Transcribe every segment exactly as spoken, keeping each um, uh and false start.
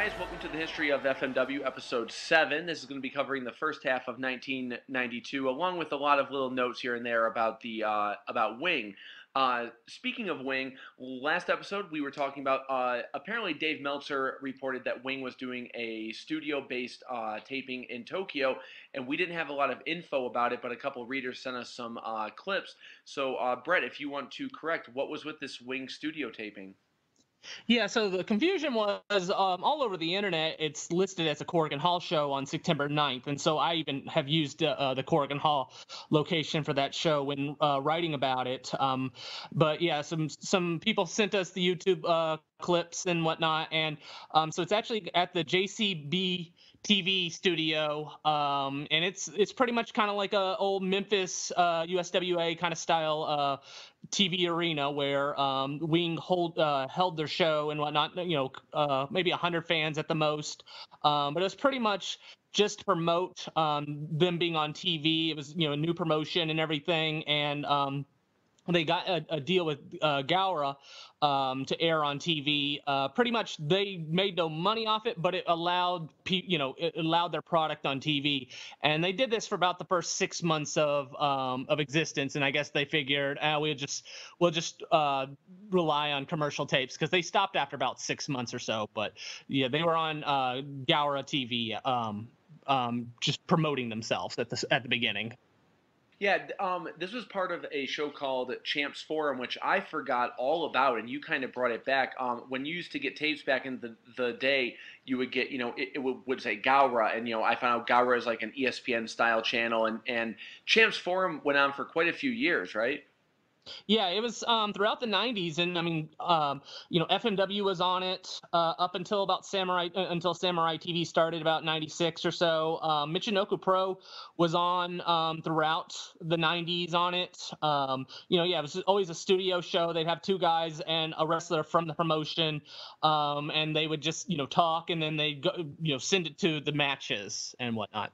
guys, welcome to the History of F M W episode seven. This is going to be covering the first half of nineteen ninety-two, along with a lot of little notes here and there about the uh, about Wing. Uh, speaking of Wing, last episode we were talking about, uh, apparently Dave Meltzer reported that Wing was doing a studio-based uh, taping in Tokyo, and we didn't have a lot of info about it, but a couple of readers sent us some uh, clips. So, uh, Brett, if you want to correct, what was with this Wing studio taping? Yeah, so the confusion was um, all over the internet. It's listed as a Corrigan Hall show on September ninth, and so I even have used uh, uh, the Corrigan Hall location for that show when uh, writing about it. Um, but yeah, some some people sent us the YouTube uh, clips and whatnot, and um, so it's actually at the J C B T V studio, um, and it's it's pretty much kind of like a old Memphis uh, U S W A kind of style uh, T V arena where um, Wing hold uh, held their show and whatnot. You know, uh, maybe a hundred fans at the most, um, but it was pretty much just to promote um, them being on T V. It was you know a new promotion and everything, and um, they got a, a deal with uh, Gaora um, to air on T V. Uh, pretty much, they made no money off it, but it allowed pe- you know it allowed their product on T V, and they did this for about the first six months of um, of existence. And I guess they figured, ah, we'll just we'll just uh, rely on commercial tapes because they stopped after about six months or so. But yeah, they were on uh, Gaora T V, um, um, just promoting themselves at the at the beginning. Yeah, um, this was part of a show called Champs Forum, which I forgot all about, and you kind of brought it back. Um, when you used to get tapes back in the, the day, you would get, you know, it, it would, would say Gaora, and, you know, I found out Gaora is like an E S P N-style channel, and, and Champs Forum went on for quite a few years, right? Yeah, it was um, throughout the nineties, and I mean, um, you know, F M W was on it uh, up until about Samurai uh, until Samurai T V started about ninety-six or so. Um, Michinoku Pro was on um, throughout the nineties on it. Um, you know, yeah, it was always a studio show. They'd have two guys and a wrestler from the promotion, um, and they would just you know talk, and then they go you know send it to the matches and whatnot.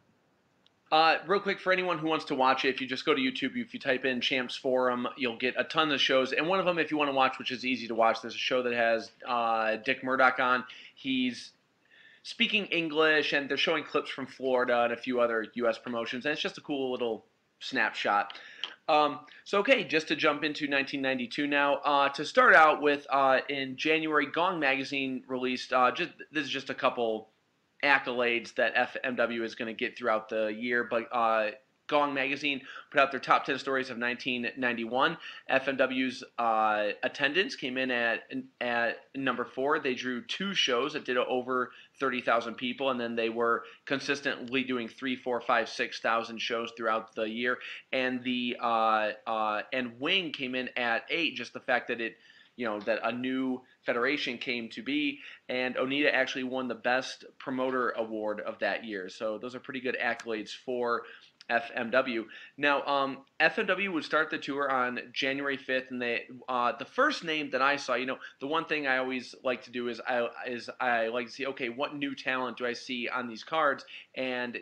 Uh, real quick, for anyone who wants to watch it, if you just go to YouTube, if you type in Champs Forum, you'll get a ton of shows. And one of them, if you want to watch, which is easy to watch, there's a show that has uh, Dick Murdoch on. He's speaking English, and they're showing clips from Florida and a few other U S promotions. And it's just a cool little snapshot. Um, so, okay, just to jump into nineteen ninety-two now. Uh, to start out with, uh, in January, Gong Magazine released, uh, just this is just a couple accolades that F M W is going to get throughout the year, but uh, Gong Magazine put out their top ten stories of nineteen ninety-one. F M W's uh, attendance came in at at number four. They drew two shows that did over thirty thousand people, and then they were consistently doing three, four, five, six thousand shows throughout the year. And the uh, uh, and Wing came in at eight. Just the fact that it you know, that a new federation came to be, and Onita actually won the Best Promoter Award of that year. So those are pretty good accolades for F M W. Now, um, F M W would start the tour on January fifth, and they uh, the first name that I saw, you know, the one thing I always like to do is I is I like to see, okay, what new talent do I see on these cards? And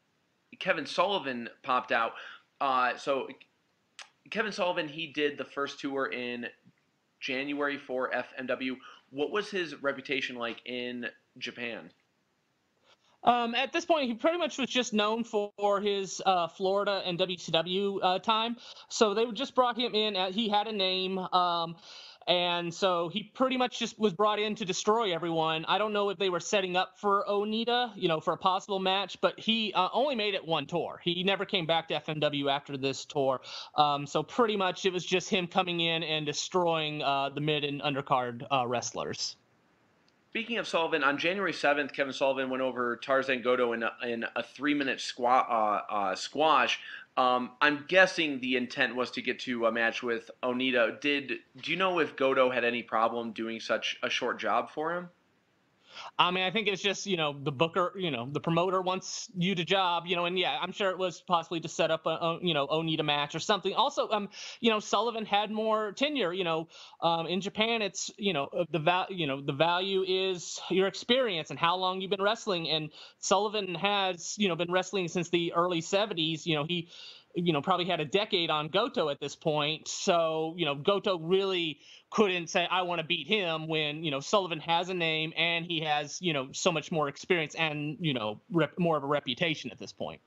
Kevin Sullivan popped out. Uh, so Kevin Sullivan, he did the first tour in January for F M W. What was his reputation like in Japan? Um, at this point, he pretty much was just known for his uh, Florida and W C W uh, time. So they just brought him in. At, he had a name. Um, And so he pretty much just was brought in to destroy everyone. I don't know if they were setting up for Onita, you know, for a possible match, but he uh, only made it one tour. He never came back to F M W after this tour. Um, so pretty much it was just him coming in and destroying uh, the mid and undercard uh, wrestlers. Speaking of Sullivan, on January seventh, Kevin Sullivan went over Tarzan Goto in a, in a three-minute squat, uh, uh, squash. Um, I'm guessing the intent was to get to a match with Onita. Did do you know if Goto had any problem doing such a short job for him? I mean, I think it's just, you know, the booker, you know, the promoter wants you to job, you know, and yeah, I'm sure it was possibly to set up a, a you know, Onita match or something. Also, um, you know, Sullivan had more tenure, you know, um, in Japan, it's, you know, the value, you know, the value is your experience and how long you've been wrestling. And Sullivan has, you know, been wrestling since the early seventies. You know, he, you know, probably had a decade on Goto at this point. So, you know, Goto really couldn't say I want to beat him when you know Sullivan has a name and he has you know so much more experience and you know rep, more of a reputation at this point.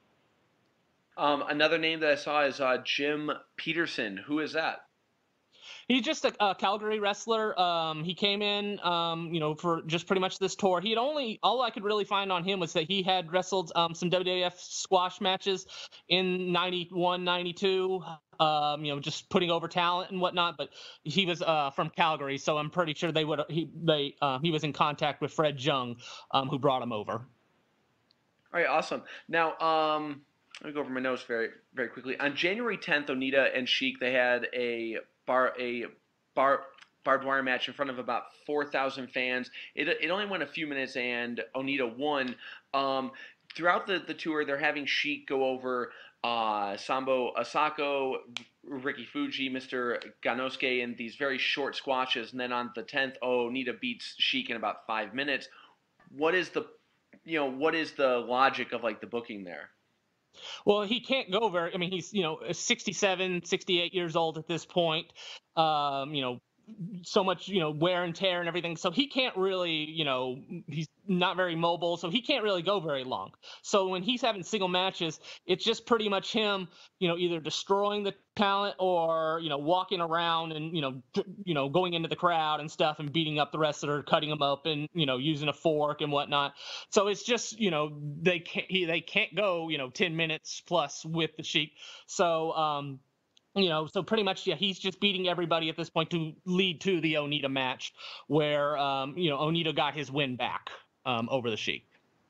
Um, another name that I saw is uh, Jim Peterson. Who is that? He's just a, a Calgary wrestler. Um, he came in, um, you know, for just pretty much this tour. He had only all I could really find on him was that he had wrestled um, some W W F squash matches in ninety-one, ninety-two. Um, you know, just putting over talent and whatnot. But he was uh, from Calgary, so I'm pretty sure they would. He they uh, he was in contact with Fred Jung, um, who brought him over. All right, awesome. Now, um, let me go over my notes very, very quickly. On January tenth, Onita and Sheik, they had a bar, a bar, barbed wire match in front of about four thousand fans. It, it only went a few minutes, and Onita won. Um, throughout the, the tour, they're having Sheik go over uh, Sambo Asako, Ricky Fuji, Mister Ganosuke in these very short squashes, and then on the tenth, oh, Onita beats Sheik in about five minutes. What is the you know, what is the logic of like the booking there? Well, he can't go very. I mean, he's you know sixty-seven, sixty-eight years old at this point. Um, you know, so much you know wear and tear and everything. So he can't really you know he's not very mobile. So he can't really go very long. So when he's having single matches, it's just pretty much him. You know, either destroying the talent or you know walking around and you know you know going into the crowd and stuff and beating up the wrestler, cutting them up and you know using a fork and whatnot. So it's just you know they can't he, they can't go you know ten minutes plus with the Sheik. So um you know, so pretty much, yeah, he's just beating everybody at this point to lead to the Onita match, where um, you know Onita got his win back um, over the Sheik.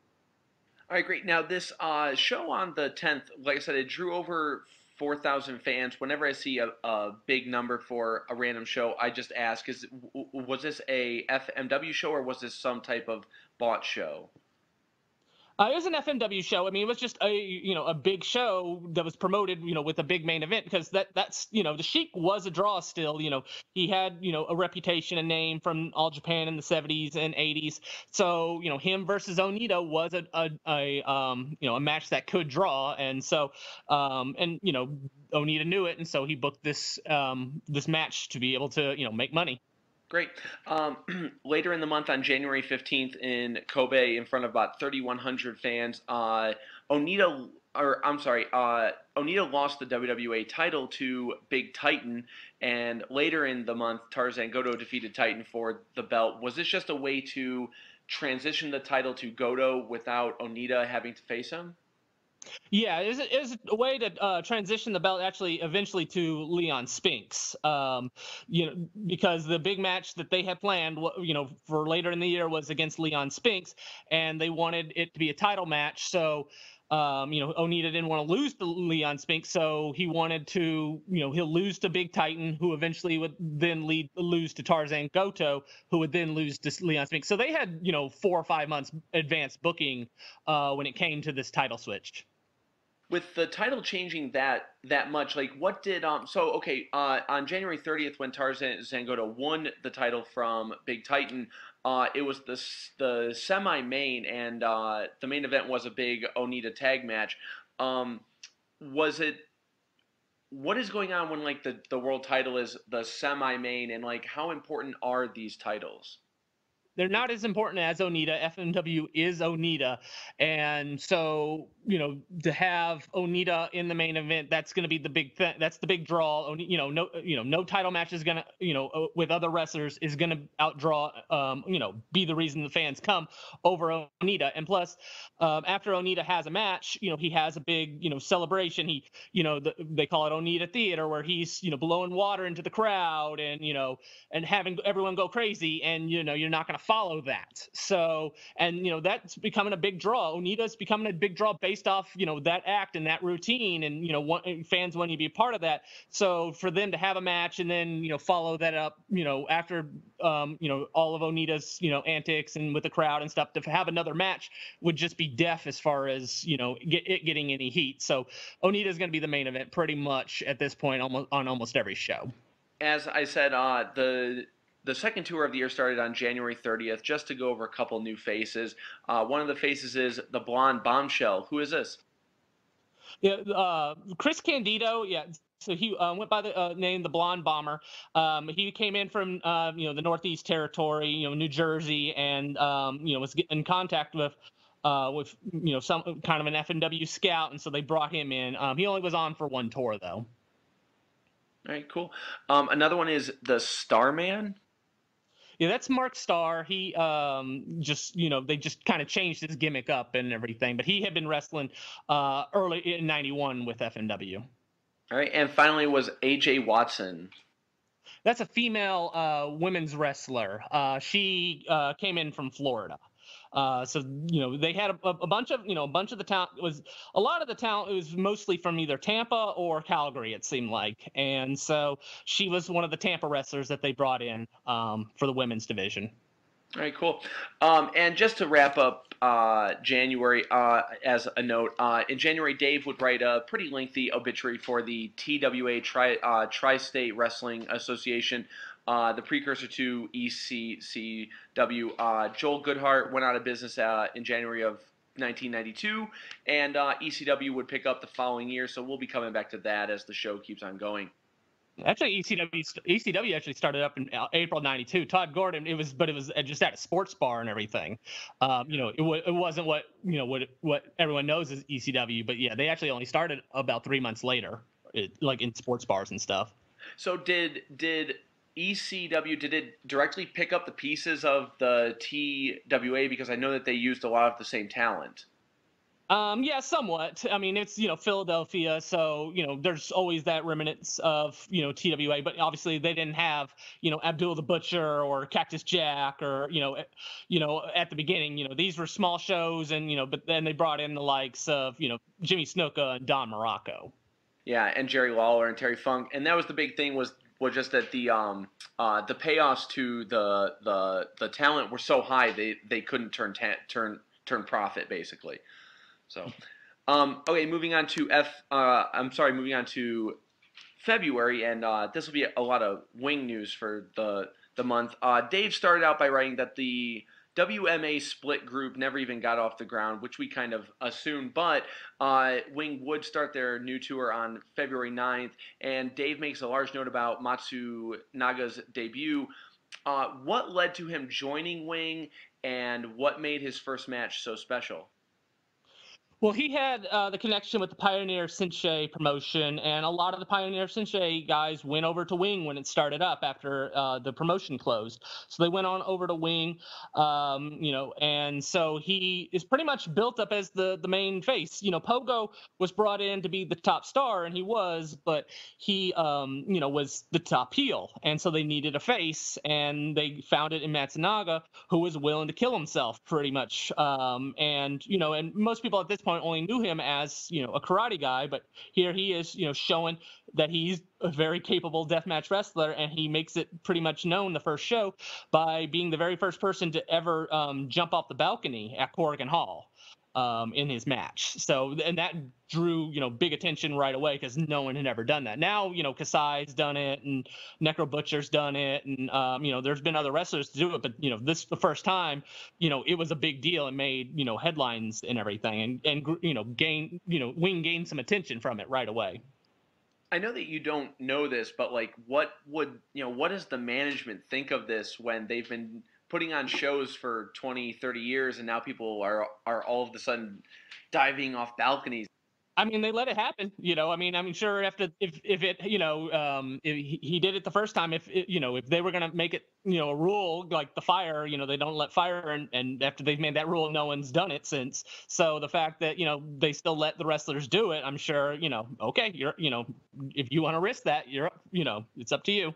All right, great. Now this uh, show on the tenth, like I said, it drew over four thousand fans. Whenever I see a, a big number for a random show, I just ask: Is was this a F M W show or was this some type of bought show? Uh, it was an F M W show. I mean, it was just a you know a big show that was promoted you know with a big main event because that that's you know the Sheik was a draw still. You know he had you know a reputation, a name from All Japan in the seventies and eighties. So you know him versus Onita was a a, a um you know a match that could draw, and so um and you know Onita knew it, and so he booked this um this match to be able to you know make money. Great. Um, later in the month, on January fifteenth in Kobe, in front of about thirty-one hundred fans, uh, Onita, or I'm sorry, uh, Onita lost the W W A title to Big Titan, and later in the month, Tarzan Goto defeated Titan for the belt. Was this just a way to transition the title to Goto without Onita having to face him? Yeah, it was, it was a way to uh, transition the belt actually eventually to Leon Spinks. Um, you know, because the big match that they had planned, you know, for later in the year was against Leon Spinks, and they wanted it to be a title match. So, um, you know, Onita didn't want to lose to Leon Spinks, so he wanted to, you know, he'll lose to Big Titan, who eventually would then lead lose to Tarzan Goto, who would then lose to Leon Spinks. So they had, you know, four or five months advanced booking uh, when it came to this title switch. With the title changing that that much, like what did um so okay uh on January thirtieth when Tarzan Zangoto won the title from Big Titan, uh it was the the semi main, and uh the main event was a big Onita tag match. Um was it what is going on when like the the world title is the semi main, and like how important are these titles? They're not as important as Onita. F M W is Onita, and so you know to have Onita in the main event, that's going to be the big thing. That's the big draw. You know, no, you know, no title match is going to, you know, uh, with other wrestlers is going to outdraw, um, you know, be the reason the fans come over Onita. And plus, um, after Onita has a match, you know, he has a big, you know, celebration. He, you know, the, they call it Onita Theater, where he's, you know, blowing water into the crowd and you know, and having everyone go crazy. And you know, you're not going to follow that. So, and you know, that's becoming a big draw. Onita's becoming a big draw based off, you know, that act and that routine, and you know, want, fans want you to be a part of that. So for them to have a match and then you know follow that up, you know, after um, you know all of Onita's you know antics and with the crowd and stuff, to have another match would just be deaf as far as you know get it getting any heat. So Onita's going to be the main event pretty much at this point, almost on almost every show. As I said, uh, the the second tour of the year started on January thirtieth. Just to go over a couple new faces. Uh, one of the faces is the blonde bombshell. Who is this? Yeah, uh, Chris Candido. Yeah, So he uh, went by the uh, name the Blonde Bomber. Um, he came in from uh, you know the Northeast Territory, you know New Jersey, and um, you know was in contact with uh, with you know some kind of an F M W scout, and so they brought him in. Um, he only was on for one tour though. All right, cool. Um, another one is the Starman. Yeah, that's Mark Starr. He um just you know they just kind of changed his gimmick up and everything, but he had been wrestling uh early in ninety-one with F M W. All right, and finally was A J Watson. That's a female uh, women's wrestler. Uh, she uh, came in from Florida. Uh, so you know they had a, a bunch of you know a bunch of the talent was a lot of the talent it was mostly from either Tampa or Calgary, it seemed like, and so she was one of the Tampa wrestlers that they brought in um, for the women's division. All right, cool. Um, and just to wrap up uh, January, uh, as a note, uh, in January, Dave would write a pretty lengthy obituary for the T W A Tri, uh, Tri-State Wrestling Association, uh, the precursor to E C C W. Uh, Joel Goodhart went out of business uh, in January of nineteen ninety-two, and uh, E C W would pick up the following year, so we'll be coming back to that as the show keeps on going. Actually, E C W E C W actually started up in April ninety-two. Todd Gordon, it was, but it was just at a sports bar and everything. Um, you know, it, w- it wasn't what you know what what everyone knows as E C W, but yeah, they actually only started about three months later, it, like in sports bars and stuff. So did did E C W did it directly pick up the pieces of the T W A, because I know that they used a lot of the same talent? Um, yeah, somewhat. I mean, it's, you know, Philadelphia, so, you know, there's always that remnants of, you know, T W A, but obviously they didn't have, you know, Abdul the Butcher or Cactus Jack or, you know, you know, at the beginning, you know, these were small shows and, you know, but then they brought in the likes of, you know, Jimmy Snuka and Don Morocco. Yeah, and Jerry Lawler and Terry Funk, and that was the big thing was was just that the um uh the payoffs to the the the talent were so high they they couldn't turn ta- turn turn profit basically. So, um, okay, moving on to F. Uh, I'm sorry, moving on to February, and uh, this will be a lot of wing news for the the month. Uh, Dave started out by writing that the W M A split group never even got off the ground, which we kind of assumed, but uh, Wing would start their new tour on February ninth, and Dave makes a large note about Matsunaga's debut. Uh, what led to him joining Wing, and what made his first match so special? Well, he had uh, the connection with the Pioneer Sensei promotion, and a lot of the Pioneer Sensei guys went over to Wing when it started up after uh, the promotion closed. So they went on over to Wing, um, you know, and so he is pretty much built up as the the main face. You know, Pogo was brought in to be the top star, and he was, but he, um, you know, was the top heel, and so they needed a face, and they found it in Matsunaga, who was willing to kill himself pretty much, um, and you know, and most people at this point only knew him as, you know, a karate guy, but here he is, you know, showing that he's a very capable deathmatch wrestler, and he makes it pretty much known the first show by being the very first person to ever um, jump off the balcony at Corrigan Hall um, in his match. So, and that drew, you know, big attention right away because no one had ever done that. Now, you know, Kasai's done it and Necro Butcher's done it. And, um, you know, there's been other wrestlers to do it. But, you know, this the first time, you know, it was a big deal and made, you know, headlines and everything. And, and you know, gain, you know, Wing gained some attention from it right away. I know that you don't know this, but like, what would, you know, what does the management think of this when they've been putting on shows for twenty, thirty years and now people are are all of a sudden diving off balconies? I mean, they let it happen, you know. I mean, I'm sure after if if it, you know, um, if he, he did it the first time. If it, you know, if they were gonna make it, you know, a rule like the fire, you know, they don't let fire, and, and after they've made that rule, no one's done it since. So the fact that, you know, they still let the wrestlers do it, I'm sure, you know, okay, you're, you know, if you want to risk that, you're, you know, it's up to you.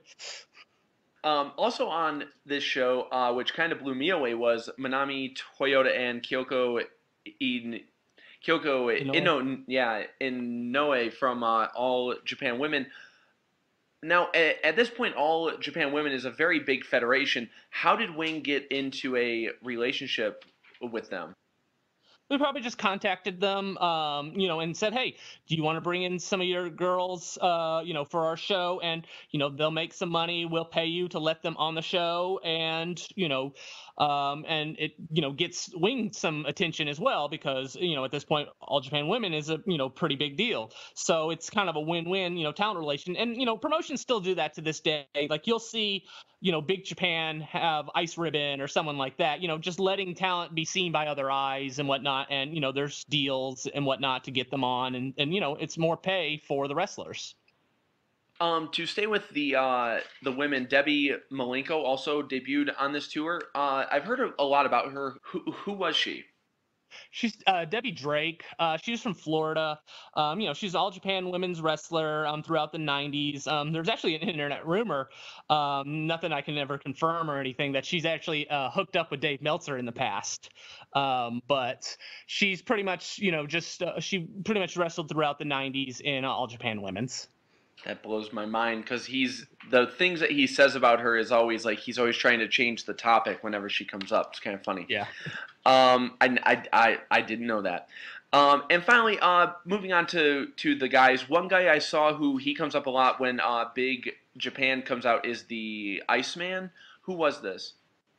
Um, also on this show, uh, which kind of blew me away, was Manami Toyota and Kyoko Eden. Kyoko Inoue, yeah, Inoue from uh, All Japan Women. Now, at, at this point, All Japan Women is a very big federation. How did Wing get into a relationship with them? We probably just contacted them, um, you know, and said, hey, do you want to bring in some of your girls, uh, you know, for our show? And, you know, they'll make some money. We'll pay you to let them on the show. And, you know, um, and it you know gets Wing some attention as well because you know at this point All Japan Women is a you know pretty big deal. So it's kind of a win-win you know talent relation, and you know promotions still do that to this day. Like you'll see you know Big Japan have Ice Ribbon or someone like that, you know just letting talent be seen by other eyes and whatnot, and you know there's deals and whatnot to get them on, and and you know it's more pay for the wrestlers. Um, to stay with the uh, the women, Debbie Malenko also debuted on this tour. Uh, I've heard a lot about her. Who, who was she? She's uh, Debbie Drake. Uh, she's from Florida. Um, you know, she's All Japan Women's Wrestler um, throughout the nineties. Um, there's actually an internet rumor, um, nothing I can ever confirm or anything, that she's actually uh, hooked up with Dave Meltzer in the past. Um, but she's pretty much, you know, just uh, she pretty much wrestled throughout the nineties in uh, All Japan Women's. That blows my mind because he's the things that he says about her is always like he's always trying to change the topic whenever she comes up. It's kind of funny. Yeah. Um, I, I, I, I didn't know that. Um, and finally, uh, moving on to, to the guys. One guy I saw who he comes up a lot when uh, Big Japan comes out is the Iceman. Who was this?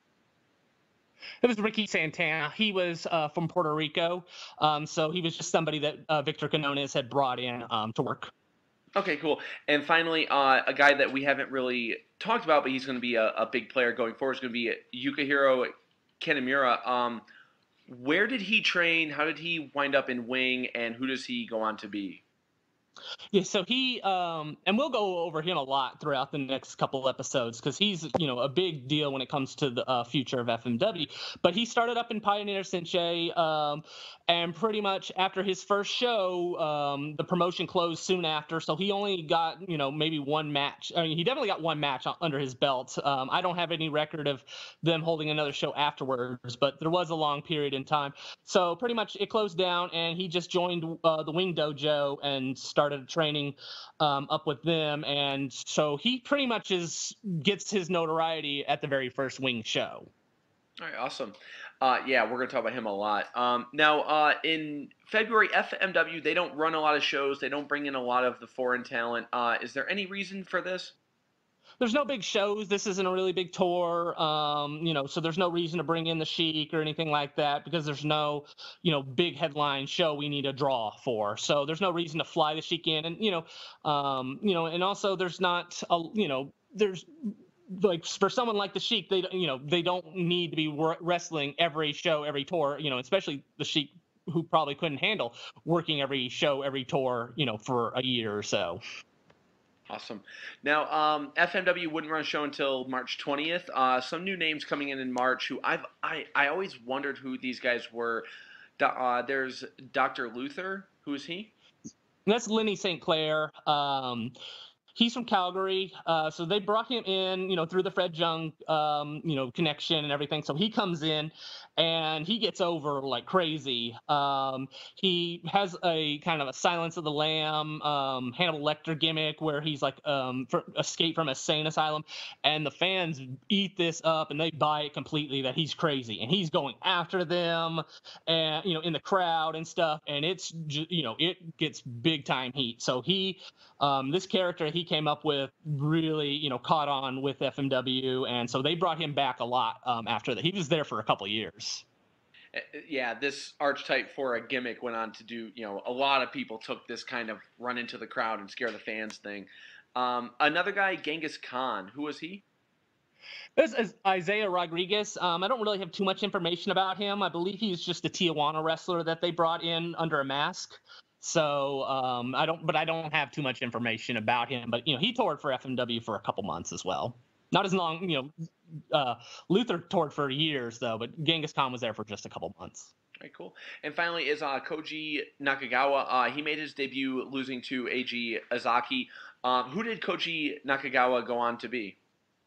It was Ricky Santana. He was uh, from Puerto Rico, um, so he was just somebody that uh, Victor Quinones had brought in um, to work. Okay, cool. And finally, uh, a guy that we haven't really talked about, but he's going to be a, a big player going forward, is going to be Yukihiro Kanemura. Um, where did he train? How did he wind up in Wing? And who does he go on to be? Yeah, so he um, and we'll go over him a lot throughout the next couple episodes because he's you know a big deal when it comes to the uh, future of F M W. But he started up in Pioneer Senshei, um, and pretty much after his first show, um, the promotion closed soon after. So he only got you know maybe one match. I mean, he definitely got one match under his belt. Um, I don't have any record of them holding another show afterwards, but there was a long period in time. So pretty much it closed down, and he just joined uh, the Wing Dojo and started training um, up with them, and so he pretty much is gets his notoriety at the very first Wing show. All right, awesome. Uh, yeah, we're going to talk about him a lot. Um, now, uh, in February, F M W, they don't run a lot of shows. They don't bring in a lot of the foreign talent. Uh, is there any reason for this? There's no big shows. This isn't a really big tour, um, you know, so there's no reason to bring in the Sheik or anything like that because there's no, you know, big headline show we need a draw for. So there's no reason to fly the Sheik in, and you know, um, you know, and also there's not, a, you know, there's like for someone like the Sheik, they, you know, they don't need to be wrestling every show, every tour, you know, especially the Sheik who probably couldn't handle working every show, every tour, you know, for a year or so. Awesome. Now, um, F M W wouldn't run a show until March twentieth. Uh, some new names coming in in March who I've I, I always wondered who these guys were. Uh, there's Doctor Luther. Who is he? That's Lenny Saint Clair. Um, he's from Calgary, uh, so they brought him in, you know, through the Fred Young, um, you know, connection and everything. So he comes in, and he gets over like crazy. Um, he has a kind of a Silence of the Lamb, um, Hannibal Lecter gimmick where he's like um, for, escape from a sane asylum, and the fans eat this up and they buy it completely that he's crazy, and he's going after them, and you know, in the crowd and stuff, and it's you know, it gets big time heat. So he, um, this character he came up with really, you know, caught on with F M W, and so they brought him back a lot um, after that. He was there for a couple of years. Yeah, this archetype for a gimmick went on to do, you know, a lot of people took this kind of run into the crowd and scare the fans thing. Um, another guy, Genghis Khan. Who was he? This is Isaiah Rodriguez. Um, I don't really have too much information about him. I believe he's just a Tijuana wrestler that they brought in under a mask. So um, I don't, but I don't have too much information about him. But you know, he toured for F M W for a couple months as well. Not as long, you know. Uh, Luther toured for years though, but Genghis Khan was there for just a couple months. All right, cool. And finally is uh, Koji Nakagawa. Uh, he made his debut losing to Eiji Azaki. Um, who did Koji Nakagawa go on to be?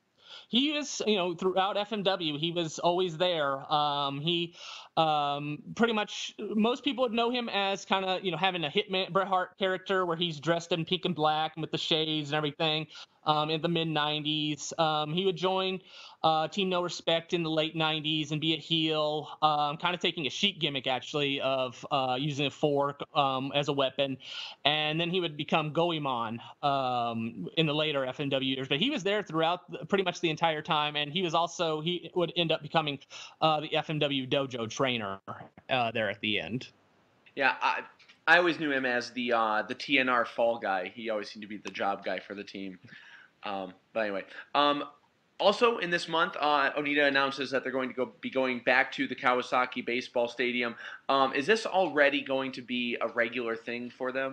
He was, you know, throughout F M W, he was always there. Um, he um, pretty much, most people would know him as kind of, you know, having a Hitman Bret Hart character where he's dressed in pink and black and with the shades and everything. Um, in the mid nineties, um, he would join uh, Team No Respect in the late nineties and be a heel, um, kind of taking a Sheik gimmick actually of uh, using a fork um, as a weapon, and then he would become Goemon um, in the later F M W years. But he was there throughout the, pretty much much the entire time, and he was also he would end up becoming uh, the F M W dojo trainer uh, there at the end. Yeah, I I always knew him as the uh, the T N R fall guy. He always seemed to be the job guy for the team. Um, but anyway, um, also in this month, uh, Onita announces that they're going to go be going back to the Kawasaki Baseball Stadium. Um, is this already going to be a regular thing for them?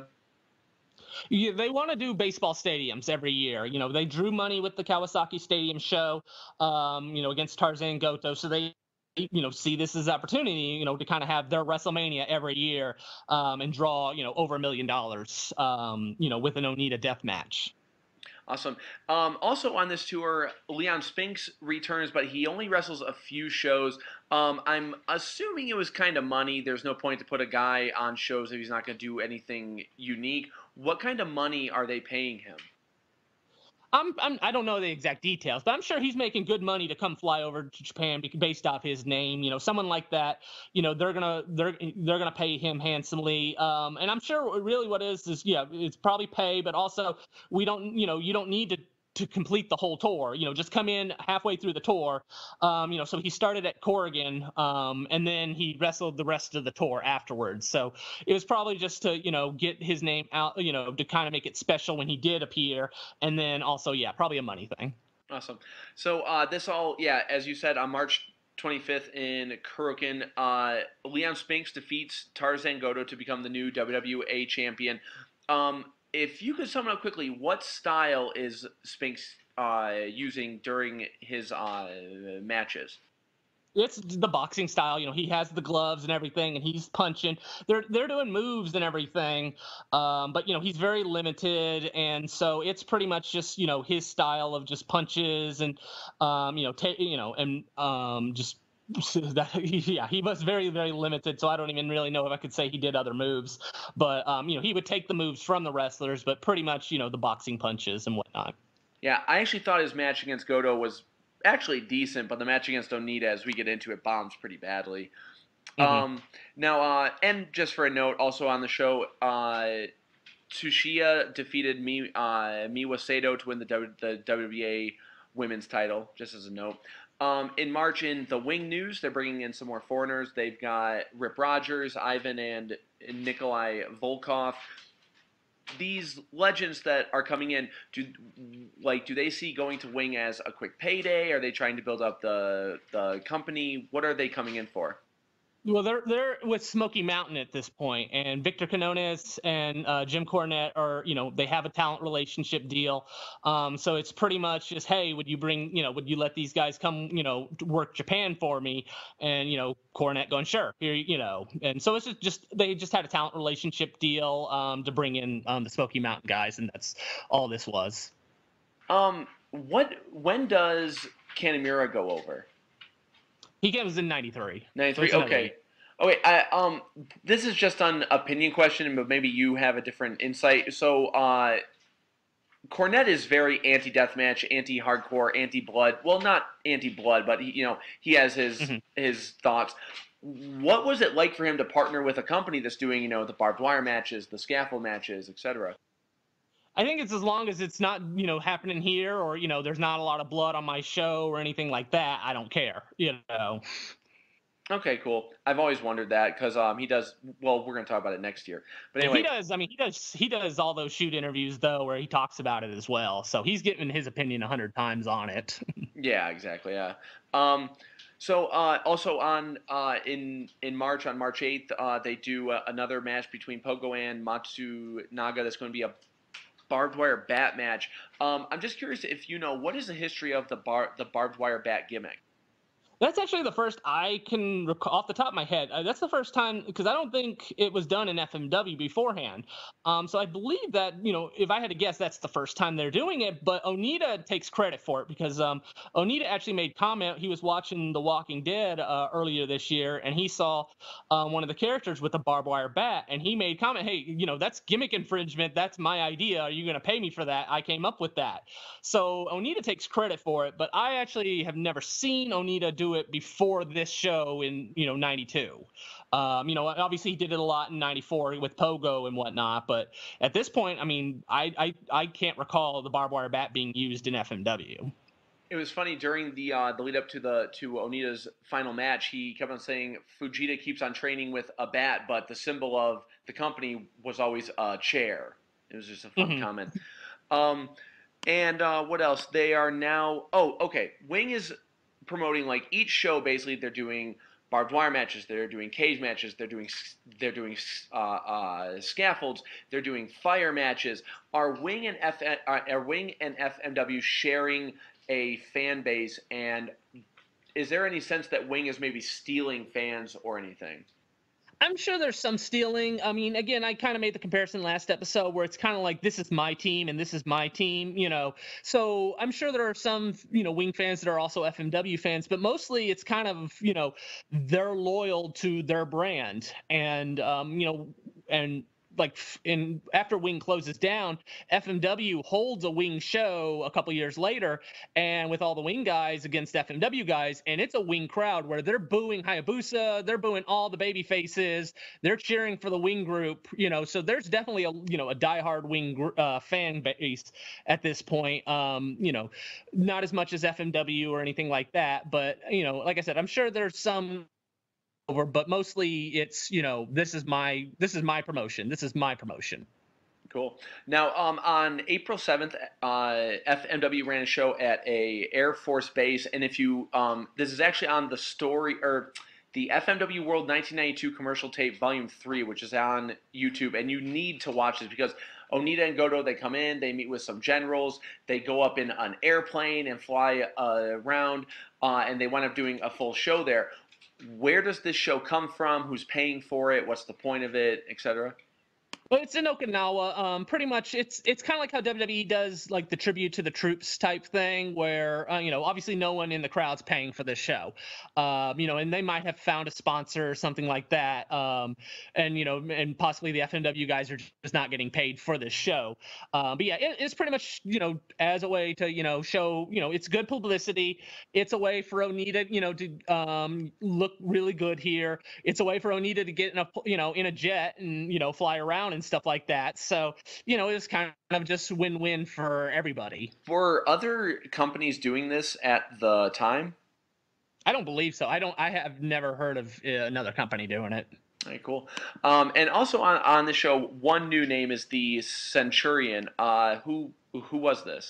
Yeah, they want to do baseball stadiums every year. You know, they drew money with the Kawasaki Stadium show, um, you know, against Tarzan and Goto. So they, you know, see this as an opportunity, you know, to kind of have their WrestleMania every year um, and draw, you know, over a million dollars, um, you know, with an Onita death match. Awesome. Um, also on this tour, Leon Spinks returns, but he only wrestles a few shows. Um, I'm assuming it was kind of money. There's no point to put a guy on shows if he's not going to do anything unique. What kind of money are they paying him? I'm, I'm I don't know the exact details, but I'm sure he's making good money to come fly over to Japan based off his name. You know, someone like that. You know, they're gonna they're they're gonna pay him handsomely. Um, and I'm sure really what it is is yeah, it's probably pay, but also we don't you know you don't need to. to complete the whole tour, you know, just come in halfway through the tour. Um, you know, so he started at Corrigan, um, and then he wrestled the rest of the tour afterwards. So it was probably just to, you know, get his name out, you know, to kind of make it special when he did appear. And then also, yeah, probably a money thing. Awesome. So uh, this all, yeah, as you said, on March twenty-fifth in Kurokan, uh, Leon Spinks defeats Tarzan Goto to become the new W W A champion. Um, If you could sum it up quickly, what style is Spinks uh, using during his uh, matches? It's the boxing style, you know. He has the gloves and everything, and he's punching. They're they're doing moves and everything, um, but you know he's very limited, and so it's pretty much just you know his style of just punches and um, you know ta- you know and um, just. That, yeah, he was very, very limited, so I don't even really know if I could say he did other moves. But, um, you know, he would take the moves from the wrestlers, but pretty much, you know, the boxing punches and whatnot. Yeah, I actually thought his match against Goto was actually decent, but the match against Onita, as we get into it, bombs pretty badly. Mm-hmm. Um, now, uh, and just for a note, also on the show, uh, Tsuchiya defeated Mi, uh, Miwa Sato to win the, w, the W W A Women's title, just as a note. Um, in March, in the Wing News, they're bringing in some more foreigners. They've got Rip Rogers, Ivan, and Nikolai Volkov. These legends that are coming in, do like do they see going to Wing as a quick payday? Are they trying to build up the the company? What are they coming in for? Well, they're they're with Smoky Mountain at this point, and Victor Quinones and uh, Jim Cornette are, you know, they have a talent relationship deal. Um, so it's pretty much just, hey, would you bring, you know, would you let these guys come, you know, work Japan for me? And you know, Cornette going, sure, here, you know. And so it's just, just they just had a talent relationship deal um, to bring in um, the Smoky Mountain guys, and that's all this was. Um, what when does Kanemaru go over? He was in ninety-three. ninety-three, so okay. Okay, I, um, this is just an opinion question, but maybe you have a different insight. So, uh, Cornette is very anti-deathmatch, anti-hardcore, anti-blood. Well, not anti-blood, but, he, you know, he has his mm-hmm. his thoughts. What was it like for him to partner with a company that's doing, you know, the barbed wire matches, the scaffold matches, et cetera? I think it's as long as it's not, you know, happening here or, you know, there's not a lot of blood on my show or anything like that. I don't care, you know. Okay, cool. I've always wondered that because um, he does. Well, we're going to talk about it next year. But anyway, he does. I mean, he does. He does all those shoot interviews though, where he talks about it as well. So he's getting his opinion a hundred times on it. Yeah, exactly. Yeah. Um, so uh, also on uh, in in March on March eighth, uh, they do uh, another match between Pogo and Matsunaga. That's going to be a barbed wire bat match. Um, I'm just curious if you know what is the history of the bar the barbed wire bat gimmick. That's actually the first I can recall off the top of my head. Uh, that's the first time, because I don't think it was done in F M W beforehand. Um, so I believe that, you know, if I had to guess, that's the first time they're doing it. But Onita takes credit for it because um, Onita actually made comment. He was watching The Walking Dead uh, earlier this year, and he saw uh, one of the characters with a barbed wire bat, and he made comment, hey, you know, that's gimmick infringement. That's my idea. Are you going to pay me for that? I came up with that. So Onita takes credit for it, but I actually have never seen Onita do it before this show in, you know, ninety-two. Um, you know, obviously he did it a lot in ninety-four with Pogo and whatnot, but at this point, I mean, I I, I can't recall the barbed wire bat being used in F M W. It was funny during the uh, the lead up to the to Onita's final match. He kept on saying Fujita keeps on training with a bat, but the symbol of the company was always a chair. It was just a fun Mm-hmm. comment. Um, and uh, what else? They are now. Oh, okay. Wing is promoting like each show. Basically, they're doing barbed wire matches. They're doing cage matches. They're doing they're doing uh, uh, scaffolds. They're doing fire matches. Are Wing and F uh, are Wing and F M W sharing a fan base? And is there any sense that Wing is maybe stealing fans or anything? I'm sure there's some stealing. I mean, again, I kind of made the comparison last episode where it's kind of like this is my team and this is my team, you know. So I'm sure there are some, you know, Wing fans that are also F M W fans, but mostly it's kind of, you know, they're loyal to their brand, and um, you know, and like in after Wing closes down, F M W holds a Wing show a couple years later, and with all the Wing guys against F M W guys, and it's a Wing crowd where they're booing Hayabusa, they're booing all the baby faces, they're cheering for the Wing group, you know. So there's definitely a you know a diehard Wing uh, fan base at this point. Um, you know, not as much as F M W or anything like that, but you know, like I said, I'm sure there's some over, but mostly it's you know this is my this is my promotion. This is my promotion. Cool. Now, um, on April seventh, uh, F M W ran a show at a Air Force base, and if you, um, this is actually on the story or the F M W World nineteen ninety-two commercial tape volume three, which is on YouTube, and you need to watch this because Onita and Goto, they come in, they meet with some generals, they go up in an airplane and fly uh, around, uh, and they wind up doing a full show there. Where does this show come from? Who's paying for it? What's the point of it, et cetera? Well, it's in Okinawa. Um, pretty much, it's it's kind of like how W W E does like the tribute to the troops type thing, where uh, you know, obviously no one in the crowd's paying for this show, um, you know, and they might have found a sponsor or something like that, um, and you know, and possibly the F M W guys are just not getting paid for this show. Um, but yeah, it, it's pretty much you know as a way to you know show you know it's good publicity. It's a way for Onita you know to um, look really good here. It's a way for Onita to get in a you know in a jet and you know fly around and stuff like that. So, you know, it was kind of just win-win for everybody. Were other companies doing this at the time? I don't believe so. I don't. I have never heard of uh, another company doing it. All right, cool. Um, and also on on the show, one new name is the Centurion. Uh, who who was this?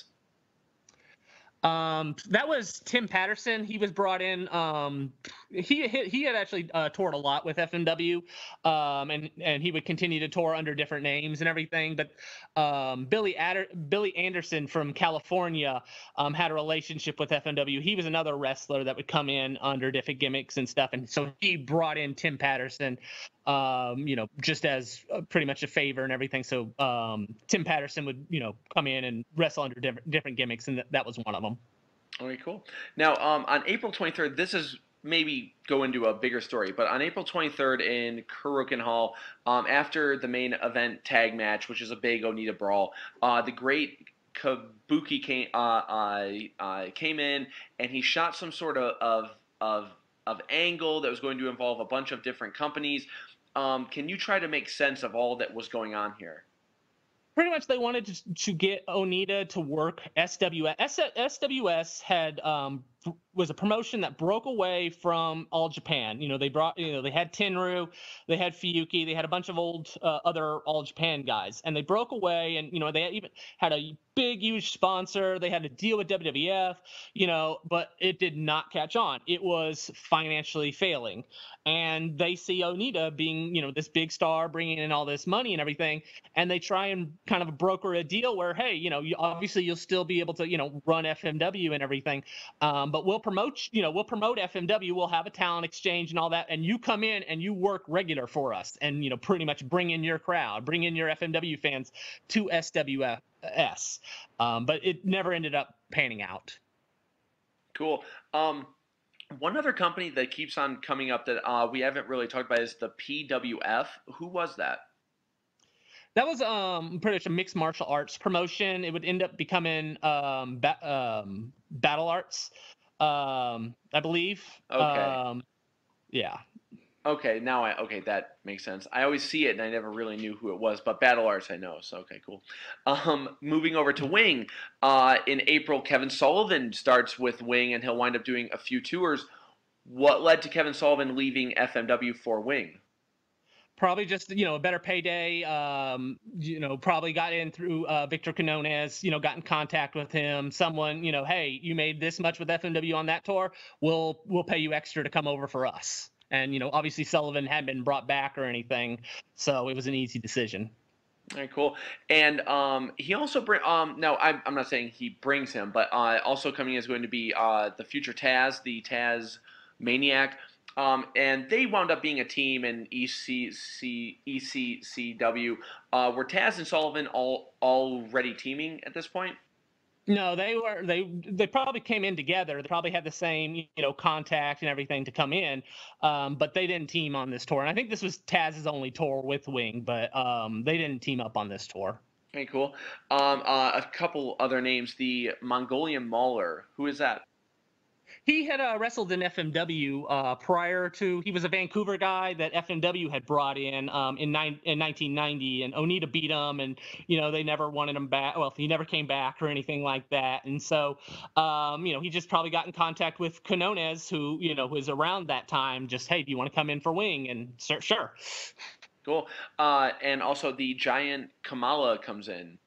Um, that was Tim Patterson. He was brought in. Um, he he had actually uh, toured a lot with F M W, um, and and he would continue to tour under different names and everything. But um, Billy Adder, Billy Anderson from California um, had a relationship with F M W. He was another wrestler that would come in under different gimmicks and stuff, and so he brought in Tim Patterson. Um, you know, just as uh, pretty much a favor and everything. So um, Tim Patterson would, you know, come in and wrestle under different different gimmicks, and th- that was one of them. All right, cool. Now, um, on April twenty-third, this is maybe go into a bigger story, but on April twenty-third in Kuroken Hall, um, after the main event tag match, which is a big Onita brawl, uh, the great Kabuki came uh, uh, uh, came in and he shot some sort of of of of angle that was going to involve a bunch of different companies. Um, can you try to make sense of all that was going on here? Pretty much, they wanted to, to get Onita to work S W S. S W S had um, was a promotion that broke away from All Japan. You know, they brought, you know, they had Tenryu, they had Fuyuki, they had a bunch of old uh, other All Japan guys, and they broke away. And you know, they even had a big, huge sponsor. They had to deal with W W F, you know, but it did not catch on. It was financially failing, and they see Onita being, you know, this big star, bringing in all this money and everything, and they try and kind of broker a deal where, hey, you know, you, obviously you'll still be able to, you know, run F M W and everything, um, but we'll promote, you know, we'll promote F M W. We'll have a talent exchange and all that, and you come in and you work regular for us, and you know, pretty much bring in your crowd, bring in your F M W fans to S W S. Um, but it never ended up panning out. Cool. Um, one other company that keeps on coming up that uh, we haven't really talked about is the P W F. Who was that? That was um, pretty much a mixed martial arts promotion. It would end up becoming um, ba- um, Battle Arts, um, I believe. Okay. Um, yeah. Okay, now I okay that makes sense. I always see it and I never really knew who it was, but Battle Arts I know. So okay, cool. Um, moving over to Wing, uh, in April, Kevin Sullivan starts with Wing and he'll wind up doing a few tours. What led to Kevin Sullivan leaving F M W for Wing? Probably just, you know, a better payday. Um, you know, probably got in through uh, Victor Quinones. You know, got in contact with him. Someone, you know, hey, you made this much with F M W on that tour. We'll we'll pay you extra to come over for us. And you know, obviously Sullivan hadn't been brought back or anything, so it was an easy decision. All right, cool. And um, he also bring um no, I'm I'm not saying he brings him, but uh, also coming is going to be uh the future Taz, the Taz Maniac. Um, and they wound up being a team in E C C E C C W. Uh, were Taz and Sullivan all already teaming at this point? No, they were they they probably came in together. They probably had the same, you know, contact and everything to come in, um, but they didn't team on this tour. And I think this was Taz's only tour with Wing, but um, they didn't team up on this tour. Okay, cool. Um, uh, a couple other names. The Mongolian Mauler. Who is that? He had uh, wrestled in F M W uh, prior to. He was a Vancouver guy that F M W had brought in um, in, nine, in nineteen ninety, and Onita beat him, and you know they never wanted him back. Well, he never came back or anything like that, and so um, you know he just probably got in contact with Quinones, who you know was around that time. Just hey, do you want to come in for Wing? And sure, sure. Cool. Uh, and also the giant Kamala comes in.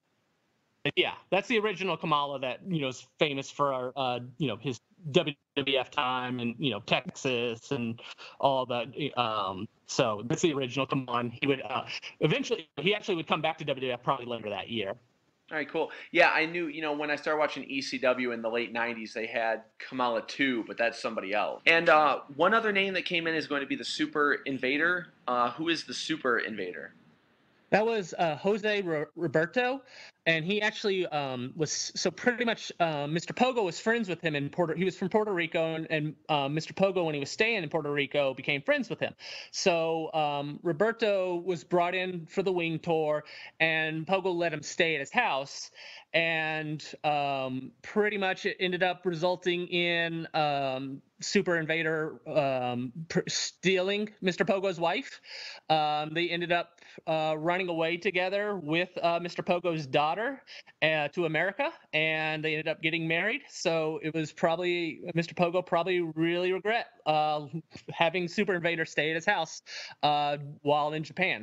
Yeah, that's the original Kamala that you know is famous for uh, you know his W W F time and you know Texas and all that. Um, so that's the original Kamala. He would uh, eventually he actually would come back to W W F probably later that year. All right, cool. Yeah, I knew, you know, when I started watching E C W in the late nineties, they had Kamala two, but that's somebody else. And uh, one other name that came in is going to be the Super Invader. Uh, who is the Super Invader? That was uh, Jose Ro- Roberto, and he actually um, was so pretty much. Uh, Mister Pogo was friends with him in Puerto. He was from Puerto Rico, and, and uh, Mister Pogo, when he was staying in Puerto Rico, became friends with him. So um, Roberto was brought in for the Wing tour, and Pogo let him stay at his house, and um, pretty much it ended up resulting in um, Super Invader um, pr- stealing Mister Pogo's wife. Um, they ended up uh, running away together with uh, Mister Pogo's daughter uh, to America, and they ended up getting married. So it was probably Mister Pogo probably really regret uh, having Super Invader stay at his house uh, while in Japan.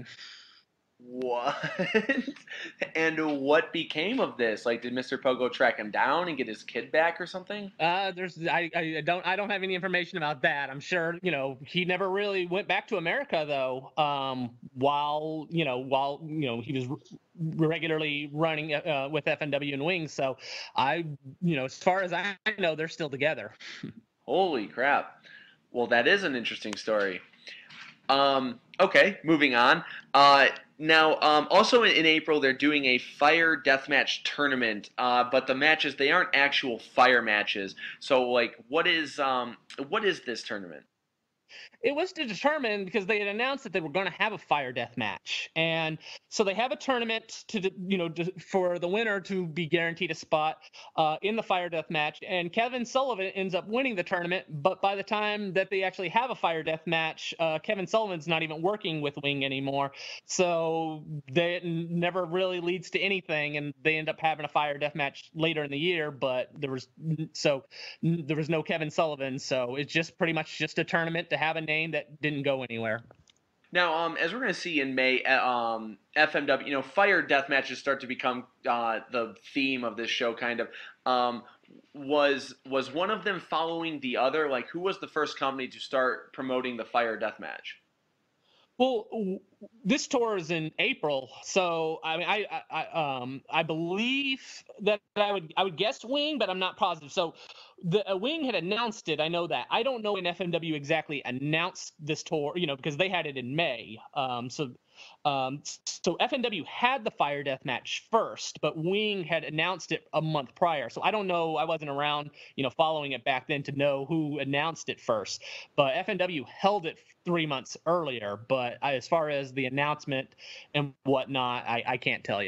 What? And what became of this? Like, did Mister Pogo track him down and get his kid back or something? Uh, there's I, I don't I don't have any information about that. I'm sure you know he never really went back to America though. Um, while you know while you know he was r- regularly running uh, with F M W and Wings. So I you know as far as I know they're still together. Holy crap. Well, that is an interesting story. Um, okay, moving on. Uh, now, um, also in, in April, they're doing a fire deathmatch tournament, uh, but the matches they aren't actual fire matches. So, like, what is um, what is this tournament? It was to determine because they had announced that they were going to have a fire death match, and so they have a tournament to you know to, for the winner to be guaranteed a spot uh, in the fire death match. And Kevin Sullivan ends up winning the tournament, but by the time that they actually have a fire death match, uh, Kevin Sullivan's not even working with Wing anymore, so they it never really leads to anything, and they end up having a fire death match later in the year. But there was so there was no Kevin Sullivan, so it's just pretty much just a tournament to have a name that didn't go anywhere. Now, um, as we're going to see in May, uh, um, F M W, you know, fire death matches start to become uh, the theme of this show, kind of. Um, was was one of them following the other? Like, who was the first company to start promoting the fire death match? Well, this tour is in April, so I mean, I, I, I um, I believe that I would, I would guess Wing, but I'm not positive. So, the uh, Wing had announced it. I know that. I don't know when F M W exactly announced this tour, you know, because they had it in May. Um, so, um, so F M W had the fire death match first, but Wing had announced it a month prior. So I don't know. I wasn't around, you know, following it back then to know who announced it first. But F M W held it three months earlier. But as far as the announcement and whatnot, I, I can't tell you.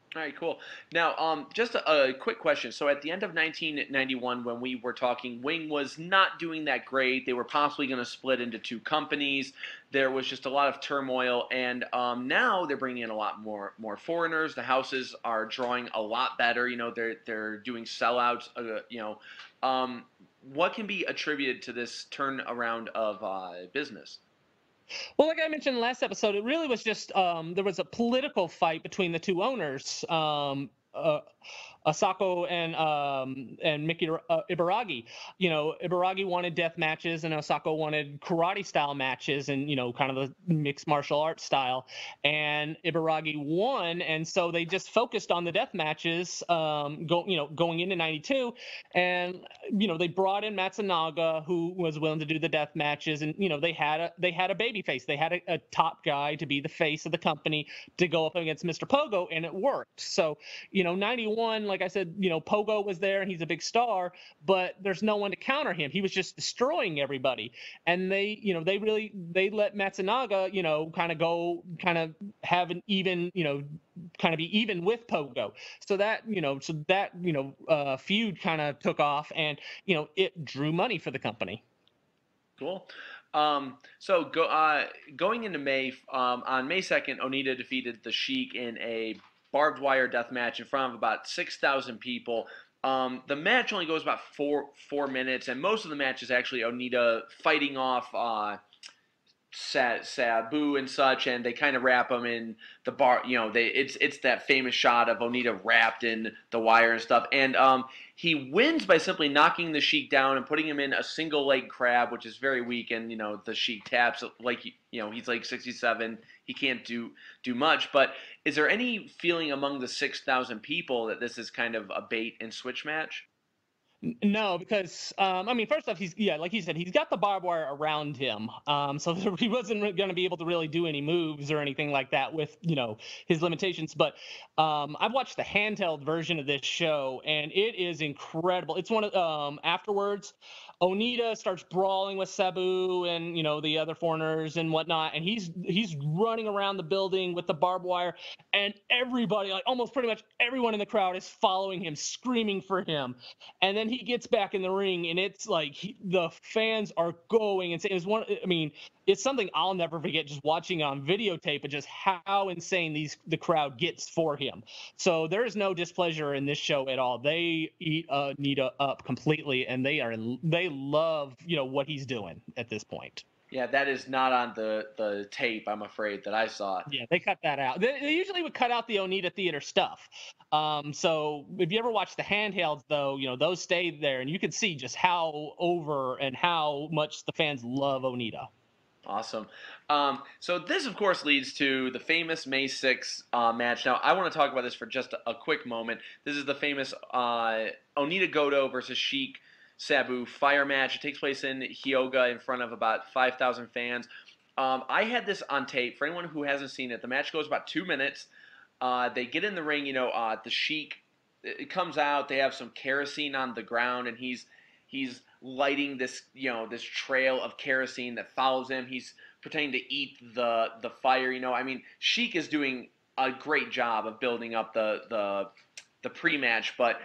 All right, cool. Now, um, just a, a quick question. So, at the end of nineteen ninety-one, when we were talking, Wing was not doing that great. They were possibly going to split into two companies. There was just a lot of turmoil, and um, now they're bringing in a lot more more foreigners. The houses are drawing a lot better. You know, they're they're doing sellouts. Uh, you know, um, what can be attributed to this turnaround of uh, business? Well, like I mentioned in the last episode, it really was just um, there was a political fight between the two owners. Um, uh, Asako and um, and Miki uh, Ibaragi. You know, Ibaragi wanted death matches, and Asako wanted karate style matches, and you know, kind of the mixed martial arts style. And Ibaragi won, and so they just focused on the death matches. Um, go, you know, going into ninety-two, and you know, they brought in Matsunaga, who was willing to do the death matches, and you know, they had a they had a baby face. They had a, a top guy to be the face of the company to go up against Mister Pogo, and it worked. So, you know, ninety-one, like I said, you know, Pogo was there and he's a big star, but there's no one to counter him. He was just destroying everybody. And they, you know, they really, they let Matsunaga, you know, kind of go, kind of have an even, you know, kind of be even with Pogo. So that, you know, so that, you know, uh, feud kind of took off and, you know, it drew money for the company. Cool. Um, so go, uh, going into May, um, on May second, Onita defeated the Sheik in a barbed wire death match in front of about six thousand people. Um, the match only goes about four four minutes, and most of the match is actually Onita fighting off uh, Sabu and such, and they kind of wrap him in the bar. You know, they it's it's that famous shot of Onita wrapped in the wire and stuff. And um, he wins by simply knocking the Sheik down and putting him in a single leg crab, which is very weak. And you know, the Sheik taps like you know he's like sixty-seven. He can't do do much. But is there any feeling among the six thousand people that this is kind of a bait and switch match? No, because um, I mean, first off, he's yeah, like he said, he's got the barbed wire around him, um, so he wasn't going to be able to really do any moves or anything like that with you know his limitations. But um, I've watched the handheld version of this show, and it is incredible. It's one of um, afterwards, Onita starts brawling with Sabu and you know the other foreigners and whatnot, and he's he's running around the building with the barbed wire, and everybody, like almost pretty much everyone in the crowd, is following him, screaming for him, and then he gets back in the ring, and it's like he, the fans are going and it was one. I mean, it's something I'll never forget. Just watching on videotape, and just how insane these the crowd gets for him. So there is no displeasure in this show at all. They eat uh, Nita up completely, and they are they love you know what he's doing at this point. Yeah, that is not on the, the tape, I'm afraid, that I saw. Yeah, they cut that out. They, they usually would cut out the Onita Theater stuff. Um, so if you ever watch the handhelds, though, you know, those stayed there, and you can see just how over and how much the fans love Onita. Awesome. Um, so this, of course, leads to the famous May sixth uh, match. Now, I want to talk about this for just a, a quick moment. This is the famous uh, Onita Goto versus Sheik Sabu fire match. It takes place in Hyoga in front of about five thousand fans. Um, I had this on tape. For anyone who hasn't seen it, the match goes about two minutes. Uh, they get in the ring, you know, uh, the Sheik, it comes out, they have some kerosene on the ground, and he's he's lighting this, you know, this trail of kerosene that follows him. He's pretending to eat the the fire, you know. I mean, Sheik is doing a great job of building up the the the pre-match, but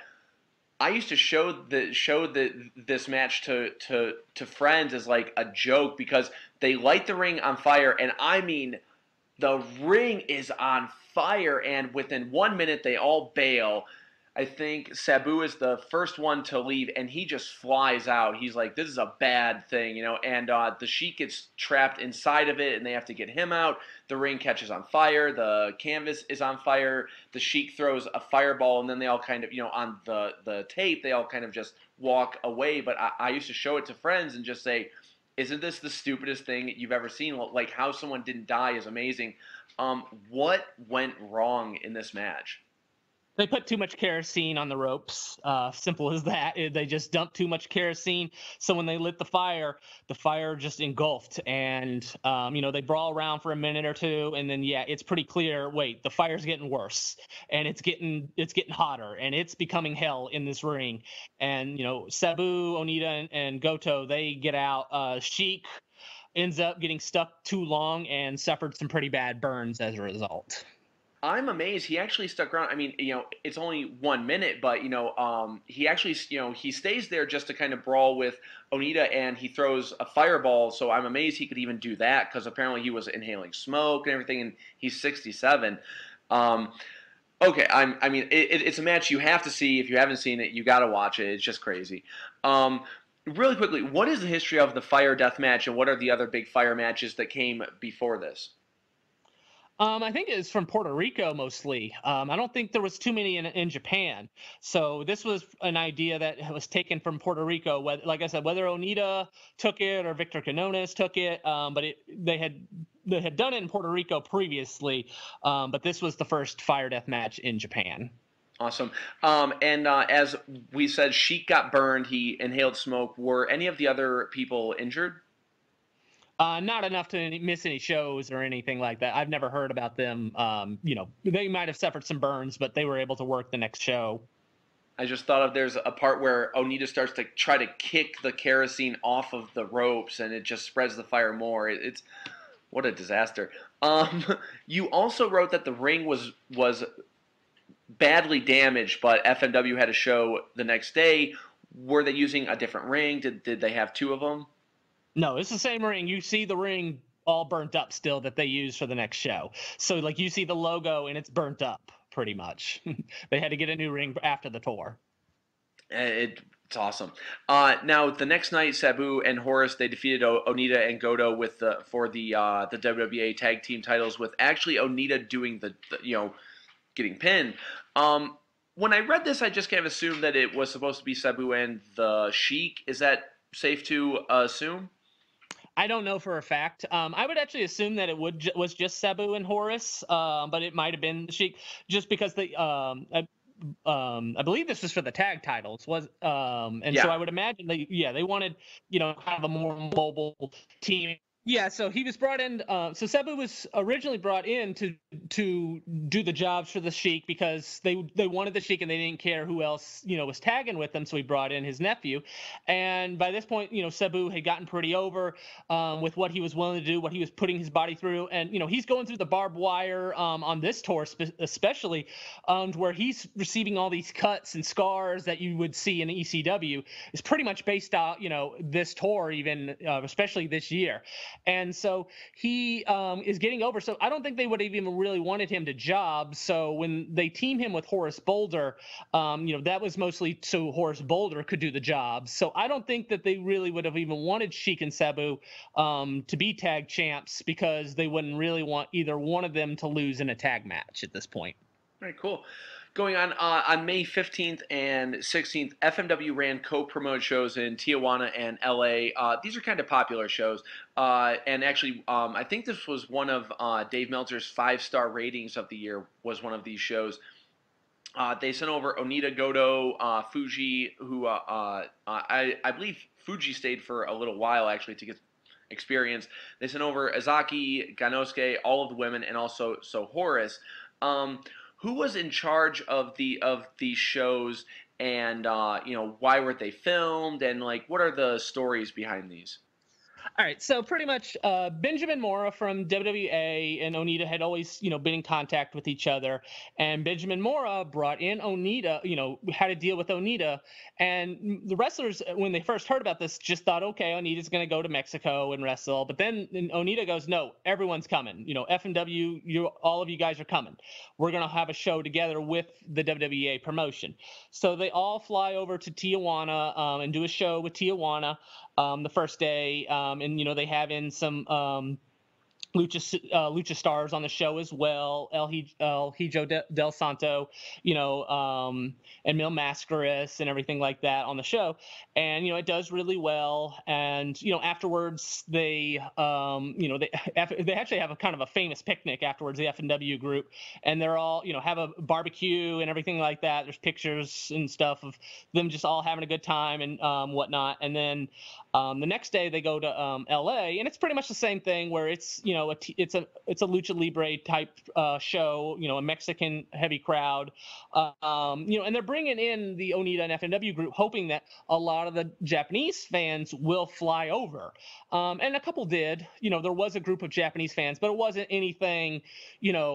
I used to show the show the this match to to to friends as like a joke because they light the ring on fire, and I mean the ring is on fire, and within one minute they all bail. I think Sabu is the first one to leave, and he just flies out. He's like, this is a bad thing, you know, and uh, the Sheik gets trapped inside of it, and they have to get him out. The ring catches on fire. The canvas is on fire. The Sheik throws a fireball, and then they all kind of, you know, on the, the tape, they all kind of just walk away. But I, I used to show it to friends and just say, isn't this the stupidest thing you've ever seen? Like, how someone didn't die is amazing. Um, what went wrong in this match? They put too much kerosene on the ropes. Uh, simple as that. They just dumped too much kerosene. So when they lit the fire, the fire just engulfed. And, um, you know, they brawl around for a minute or two. And then, yeah, it's pretty clear, wait, the fire's getting worse. And it's getting it's getting hotter. And it's becoming hell in this ring. And, you know, Sabu, Onita, and, and Goto, they get out. Uh, Sheik ends up getting stuck too long and suffered some pretty bad burns as a result. I'm amazed he actually stuck around. I mean, you know, it's only one minute, but you know, um, he actually, you know, he stays there just to kind of brawl with Onita, and he throws a fireball. So I'm amazed he could even do that because apparently he was inhaling smoke and everything, and he's sixty-seven. Um, okay, I'm. I mean, it, it's a match you have to see. If you haven't seen it, you got to watch it. It's just crazy. Um, really quickly, what is the history of the fire death match, and what are the other big fire matches that came before this? Um, I think it's from Puerto Rico mostly. Um, I don't think there was too many in, in Japan. So this was an idea that was taken from Puerto Rico. Whether, like I said, whether Onita took it or Victor Canones took it, um, but it, they had they had done it in Puerto Rico previously. Um, but this was the first fire death match in Japan. Awesome. Um, and uh, as we said, Sheik got burned. He inhaled smoke. Were any of the other people injured? Uh, not enough to miss any shows or anything like that. I've never heard about them. Um, you know, they might have suffered some burns, but they were able to work the next show. I just thought of there's a part where Onita starts to try to kick the kerosene off of the ropes, and it just spreads the fire more. It, it's what a disaster. Um, you also wrote that the ring was was badly damaged, but F M W had a show the next day. Were they using a different ring? Did did they have two of them? No, it's the same ring. You see the ring all burnt up still that they use for the next show. So like you see the logo and it's burnt up pretty much. They had to get a new ring after the tour. It, it's awesome. Uh, now the next night, Sabu and Horace they defeated o- Onita and Goto with the for the uh, the W W A Tag Team titles. With actually Onita doing the, the you know getting pinned. Um, when I read this, I just kind of assumed that it was supposed to be Sabu and the Sheik. Is that safe to uh, assume? I don't know for a fact. Um, I would actually assume that it would ju- was just Sabu and Horace, um, but it might have been the Sheik, just because the um, I, um, I believe this was for the tag titles was, um, and Yeah. so I would imagine they yeah they wanted you know kind of a more mobile team. Yeah, so he was brought in. Uh, so Sabu was originally brought in to to do the jobs for the Sheik because they they wanted the Sheik and they didn't care who else you know was tagging with them. So he brought in his nephew, and by this point, you know Sabu had gotten pretty over um, with what he was willing to do, what he was putting his body through, and you know he's going through the barbed wire um, on this tour, spe- especially um, where he's receiving all these cuts and scars that you would see in E C W is pretty much based out you know this tour, even uh, especially this year. And so he um, is getting over. So I don't think they would have even really wanted him to job. So when they team him with Horace Boulder, um, you know, that was mostly so Horace Boulder could do the job. So I don't think that they really would have even wanted Sheik and Sabu um, to be tag champs because they wouldn't really want either one of them to lose in a tag match at this point. Very cool. Going on uh, on May fifteenth and sixteenth, F M W ran co-promote shows in Tijuana and L A. Uh, these are kind of popular shows. Uh, and actually, um, I think this was one of uh, Dave Meltzer's five-star ratings of the year was one of these shows. Uh, they sent over Onita, Goto, uh, Fuji, who uh, uh, I, I believe Fuji stayed for a little while actually to get experience. They sent over Azaki, Ganosuke, all of the women, and also so Horace. Um, who was in charge of the of these shows, and uh, you know why were they filmed, and like what are the stories behind these? All right, so pretty much uh, Benjamin Mora from W W A and Onita had always, you know, been in contact with each other, and Benjamin Mora brought in Onita, you know, had to deal with Onita, and the wrestlers when they first heard about this just thought, okay, Onita's going to go to Mexico and wrestle, but then Onita goes, no, everyone's coming, you know, F M W, you, all of you guys are coming. We're going to have a show together with the W W A promotion. So they all fly over to Tijuana um, and do a show with Tijuana. Um, the first day, um, and you know they have in some um, lucha uh, lucha stars on the show as well, El, El Hijo de, del Santo, you know, um, and Mil Mascaras and everything like that on the show, and you know it does really well. And you know afterwards they, um, you know they they actually have a kind of a famous picnic afterwards, the F M W group, and they're all you know have a barbecue and everything like that. There's pictures and stuff of them just all having a good time and um, whatnot, and then. Um, the next day they go to um, L A and it's pretty much the same thing where it's you know a t- it's a it's a lucha libre type uh, show, you know a Mexican heavy crowd, uh, um, you know and they're bringing in the Onita and F M W group hoping that a lot of the Japanese fans will fly over, um, and a couple did. You know there was a group of Japanese fans, but it wasn't anything you know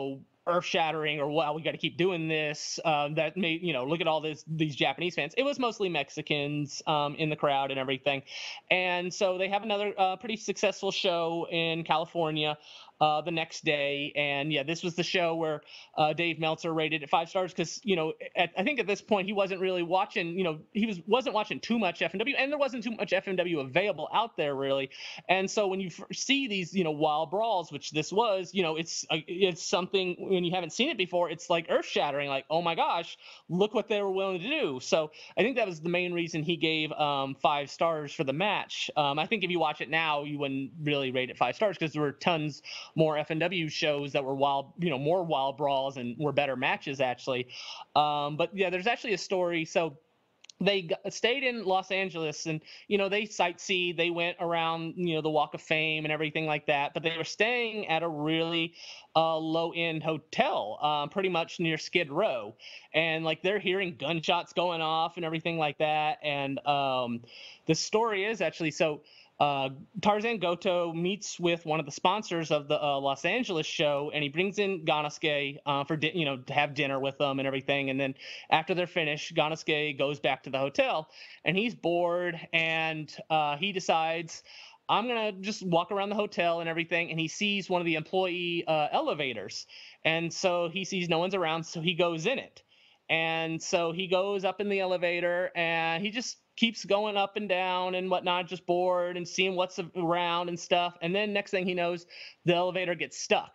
earth shattering or wow, we got to keep doing this. Um, that made, you know, look at all this, these Japanese fans. It was mostly Mexicans um, in the crowd and everything. And so they have another uh, pretty successful show in California uh, the next day. And yeah, this was the show where uh, Dave Meltzer rated it five stars because, you know, at, I think at this point he wasn't really watching, you know, he was, wasn't watching too much F M W, and there wasn't too much F M W available out there really. And so when you f- see these, you know, wild brawls, which this was, you know, it's, uh, it's something when you haven't seen it before, it's like earth shattering, like, oh my gosh, look what they were willing to do. So I think that was the main reason he gave um, five stars for the match. Um, I think if you watch it now, you wouldn't really rate it five stars because there were tons more F M W shows that were wild, you know, more wild brawls and were better matches actually. Um, but yeah, there's actually a story. So they got, stayed in Los Angeles and, you know, they sightseed, they went around, you know, the Walk of Fame and everything like that, but they were staying at a really uh, low-end hotel, uh, pretty much near Skid Row. And like they're hearing gunshots going off and everything like that. And um, the story is actually, so Uh, Tarzan Goto meets with one of the sponsors of the uh, Los Angeles show, and he brings in Ganosuke uh, for di- you know to have dinner with them and everything. And then after they're finished, Ganosuke goes back to the hotel, and he's bored, and uh, he decides, I'm gonna just walk around the hotel and everything. And he sees one of the employee uh, elevators, and so he sees no one's around, so he goes in it. And so he goes up in the elevator, and he just keeps going up and down and whatnot, just bored and seeing what's around and stuff. And then next thing he knows, the elevator gets stuck.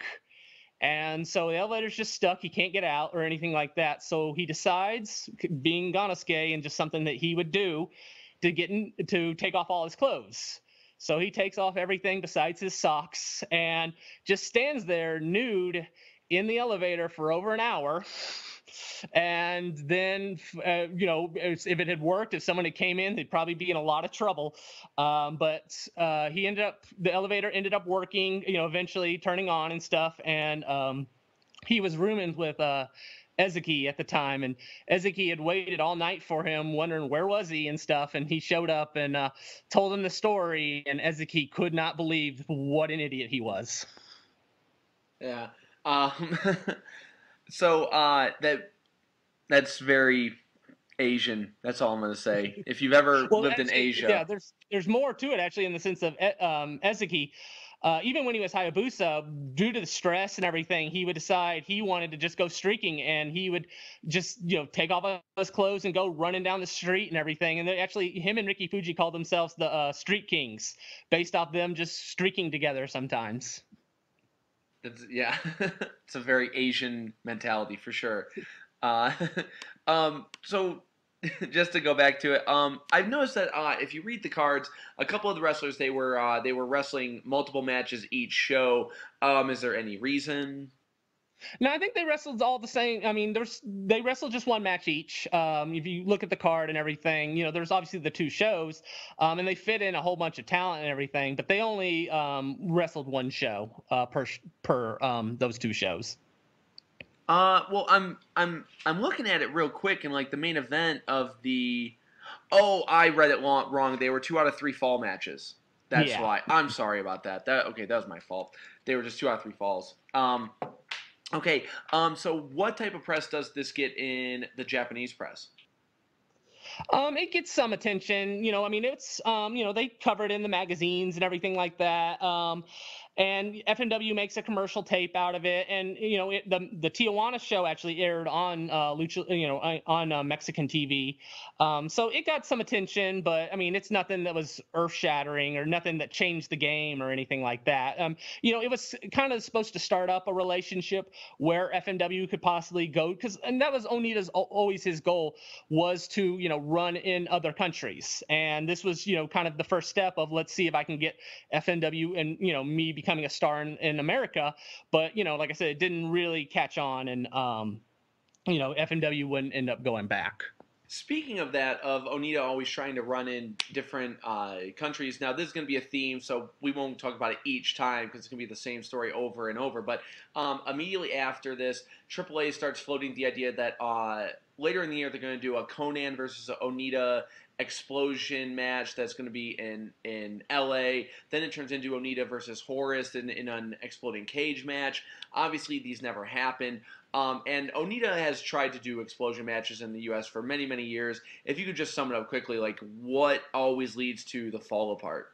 And so the elevator's just stuck. He can't get out or anything like that. So he decides, being Ganosuke and just something that he would do, to get in, to take off all his clothes. So he takes off everything besides his socks and just stands there nude in the elevator for over an hour. And then, uh, you know, if it had worked, if someone had came in, they'd probably be in a lot of trouble. Um, but uh, he ended up, the elevator ended up working, you know, eventually turning on and stuff. And um, he was rooming with uh, Ezuki at the time. And Ezuki had waited all night for him, wondering where was he and stuff. And he showed up and uh, told him the story. And Ezuki could not believe what an idiot he was. Yeah. Um, so uh, that that's very Asian. That's all I'm going to say. If you've ever well, lived actually, in Asia, yeah, there's there's more to it actually in the sense of um, Ezuki. Uh, even when he was Hayabusa, due to the stress and everything, he would decide he wanted to just go streaking, and he would just, you know, take off his clothes and go running down the street and everything. And they actually, him and Ricky Fuji called themselves the uh, Street Kings, based off them just streaking together sometimes. It's, yeah, it's a very Asian mentality for sure. Uh, um, so just to go back to it, um, I've noticed that uh, if you read the cards, a couple of the wrestlers they were uh, they were wrestling multiple matches each show. Um, is there any reason? No, I think they wrestled all the same. I mean, there's they wrestled just one match each. Um, if you look at the card and everything, you know, there's obviously the two shows, um, and they fit in a whole bunch of talent and everything. But they only um, wrestled one show uh, per per um, those two shows. Uh, well, I'm I'm I'm looking at it real quick, and like the main event of the, oh, I read it long, wrong. They were two out of three fall matches. That's Yeah. why. I'm sorry about that. That okay, that was my fault. They were just two out of three falls. Um, okay. Um, so what type of press does this get in the Japanese press? Um, it gets some attention, you know. I mean, it's um, you know, they cover it in the magazines and everything like that. Um, and F M W makes a commercial tape out of it, and you know, it, the the Tijuana show actually aired on uh, Lucha, you know, on uh, Mexican T V. Um, so it got some attention, but I mean, it's nothing that was earth shattering or nothing that changed the game or anything like that. Um, you know, it was kind of supposed to start up a relationship where F M W could possibly go, because and that was Onita's always his goal, was to, you know, run in other countries. And this was, you know, kind of the first step of, let's see if I can get F M W and, you know, me becoming a star in, in America. But, you know, like I said, it didn't really catch on, and, um, you know, F M W wouldn't end up going back. Speaking of that, of Onita always trying to run in different uh, countries. Now, this is going to be a theme, so we won't talk about it each time because it's going to be the same story over and over. But um, immediately after this, triple A starts floating the idea that uh, later in the year they're going to do a Conan versus a Onita explosion match that's going to be in, in L A. Then it turns into Onita versus Horace in, in an exploding cage match. Obviously, these never happened. Um, and Onita has tried to do explosion matches in the U S for many, many years. If you could just sum it up quickly, like what always leads to the fall apart?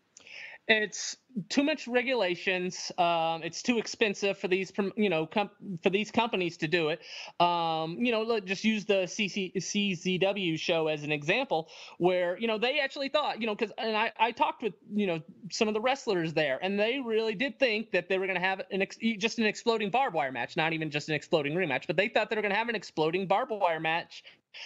It's too much regulations. Um, it's too expensive for these, you know, com- for these companies to do it. Um, you know, let, just use the C C- C Z W show as an example, where you know they actually thought, you know, because and I, I talked with you know some of the wrestlers there, and they really did think that they were going to have an ex- just an exploding barbed wire match, not even just an exploding ring match, but they thought they were going to have an exploding barbed wire match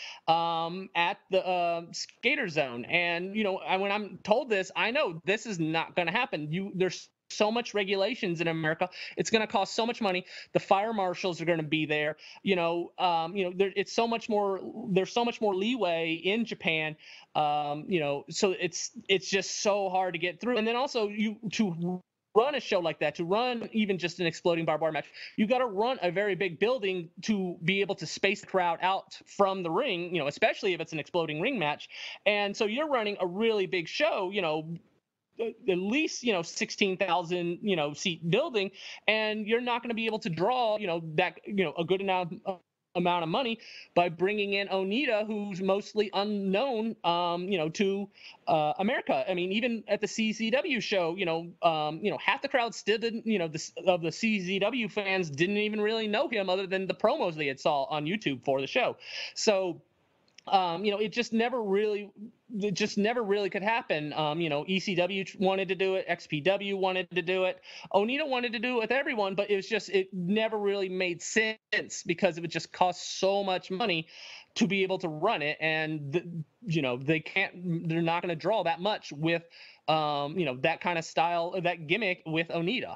um, at the uh, skater zone. And you know, I, when I'm told this, I know this is not going to happen. You there's so much regulations in America. It's going to cost so much money. The fire marshals are going to be there. You know, um, you know, there, it's so much more. There's so much more leeway in Japan. Um, you know, so it's it's just so hard to get through. And then also you to run a show like that, to run even just an exploding barbed wire match, you got to run a very big building to be able to space the crowd out from the ring, you know, especially if it's an exploding ring match. And so you're running a really big show, you know, at least, you know, sixteen thousand, you know, seat building, and you're not going to be able to draw, you know, that, you know, a good amount of amount of money by bringing in Onita, who's mostly unknown, um, you know, to uh, America. I mean, even at the C Z W show, you know, um, you know, half the crowd still didn't, you know, the, of the C Z W fans didn't even really know him other than the promos they had saw on YouTube for the show. So, um, you know, it just never really, it just never really could happen. Um, you know, E C W wanted to do it, X P W wanted to do it, Onita wanted to do it with everyone, but it was just, it never really made sense because it would just cost so much money to be able to run it. And, the, you know, they can't, they're not going to draw that much with, um, you know, that kind of style, that gimmick with Onita.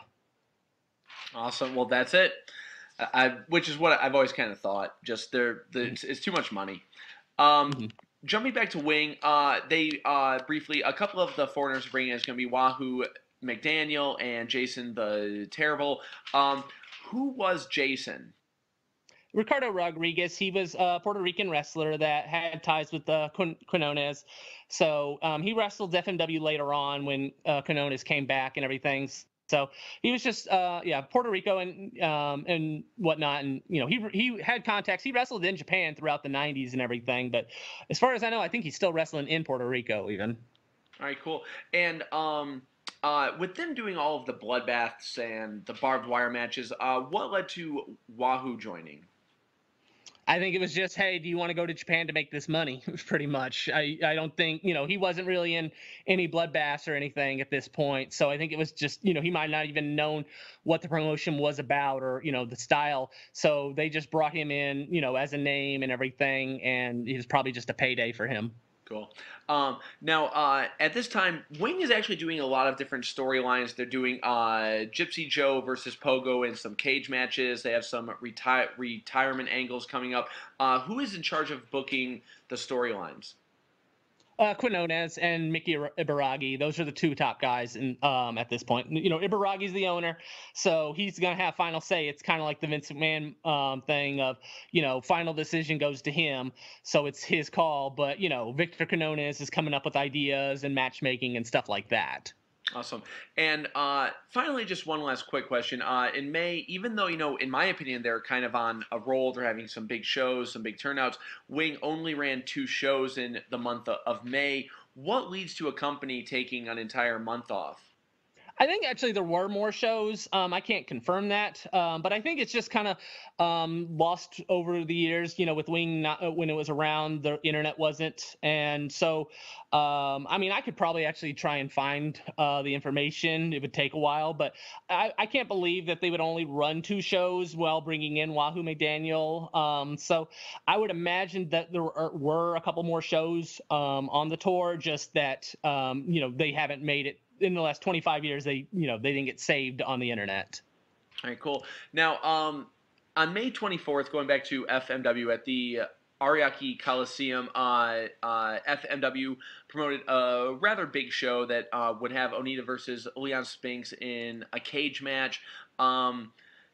Awesome. Well, that's it. I, which is what I've always kind of thought. Just there, the, it's, it's too much money. Um, Mm-hmm. Jumping back to Wing, uh, they uh, briefly a couple of the foreigners bringing in is going to be Wahoo McDaniel and Jason the Terrible. Um, who was Jason? Ricardo Rodriguez, he was a Puerto Rican wrestler that had ties with the Quin- Quinones. So um, he wrestled F M W later on when uh, Quinones came back and everything. So he was just, uh, yeah, Puerto Rico and um, and whatnot. And, you know, he he had contacts. He wrestled in Japan throughout the nineties and everything. But as far as I know, I think he's still wrestling in Puerto Rico even. All right, cool. And um, uh, with them doing all of the bloodbaths and the barbed wire matches, uh, what led to Wahoo joining? I think it was just, hey, do you want to go to Japan to make this money? Pretty much. I, I don't think, you know, he wasn't really in any bloodbaths or anything at this point. So I think it was just, you know, he might not even known what the promotion was about or, you know, the style. So they just brought him in, you know, as a name and everything. And it was probably just a payday for him. Cool. Um, now, uh, at this time, Wing is actually doing a lot of different storylines. They're doing uh, Gypsy Joe versus Pogo in some cage matches. They have some reti- retirement angles coming up. Uh, who is in charge of booking the storylines? Uh, Quinones and Mickey Ibaragi, those are the two top guys in, um, at this point. You know, Ibaragi's the owner, so he's going to have final say. It's kind of like the Vince McMahon um, thing of, you know, final decision goes to him, so it's his call. But, you know, Victor Quinones is coming up with ideas and matchmaking and stuff like that. Awesome. And uh, finally, just one last quick question. Uh, in May, even though, you know, in my opinion, they're kind of on a roll, they're having some big shows, some big turnouts, Wing only ran two shows in the month of May. What leads to a company taking an entire month off? I think actually there were more shows. Um, I can't confirm that, um, but I think it's just kind of um, lost over the years. You know, with Wing not, uh, when it was around, the internet wasn't, and so um, I mean, I could probably actually try and find uh, the information. It would take a while, but I, I can't believe that they would only run two shows while bringing in Wahoo McDaniel. Um, so I would imagine that there were, were a couple more shows um, on the tour, just that um, you know they haven't made it. In the last twenty-five years, they, you know, they didn't get saved on the internet. All right, cool. Now, um, on May twenty-fourth, going back to F M W at the Ariake Coliseum, uh, uh, F M W promoted a rather big show that uh, would have Onita versus Leon Spinks in a cage match. Um,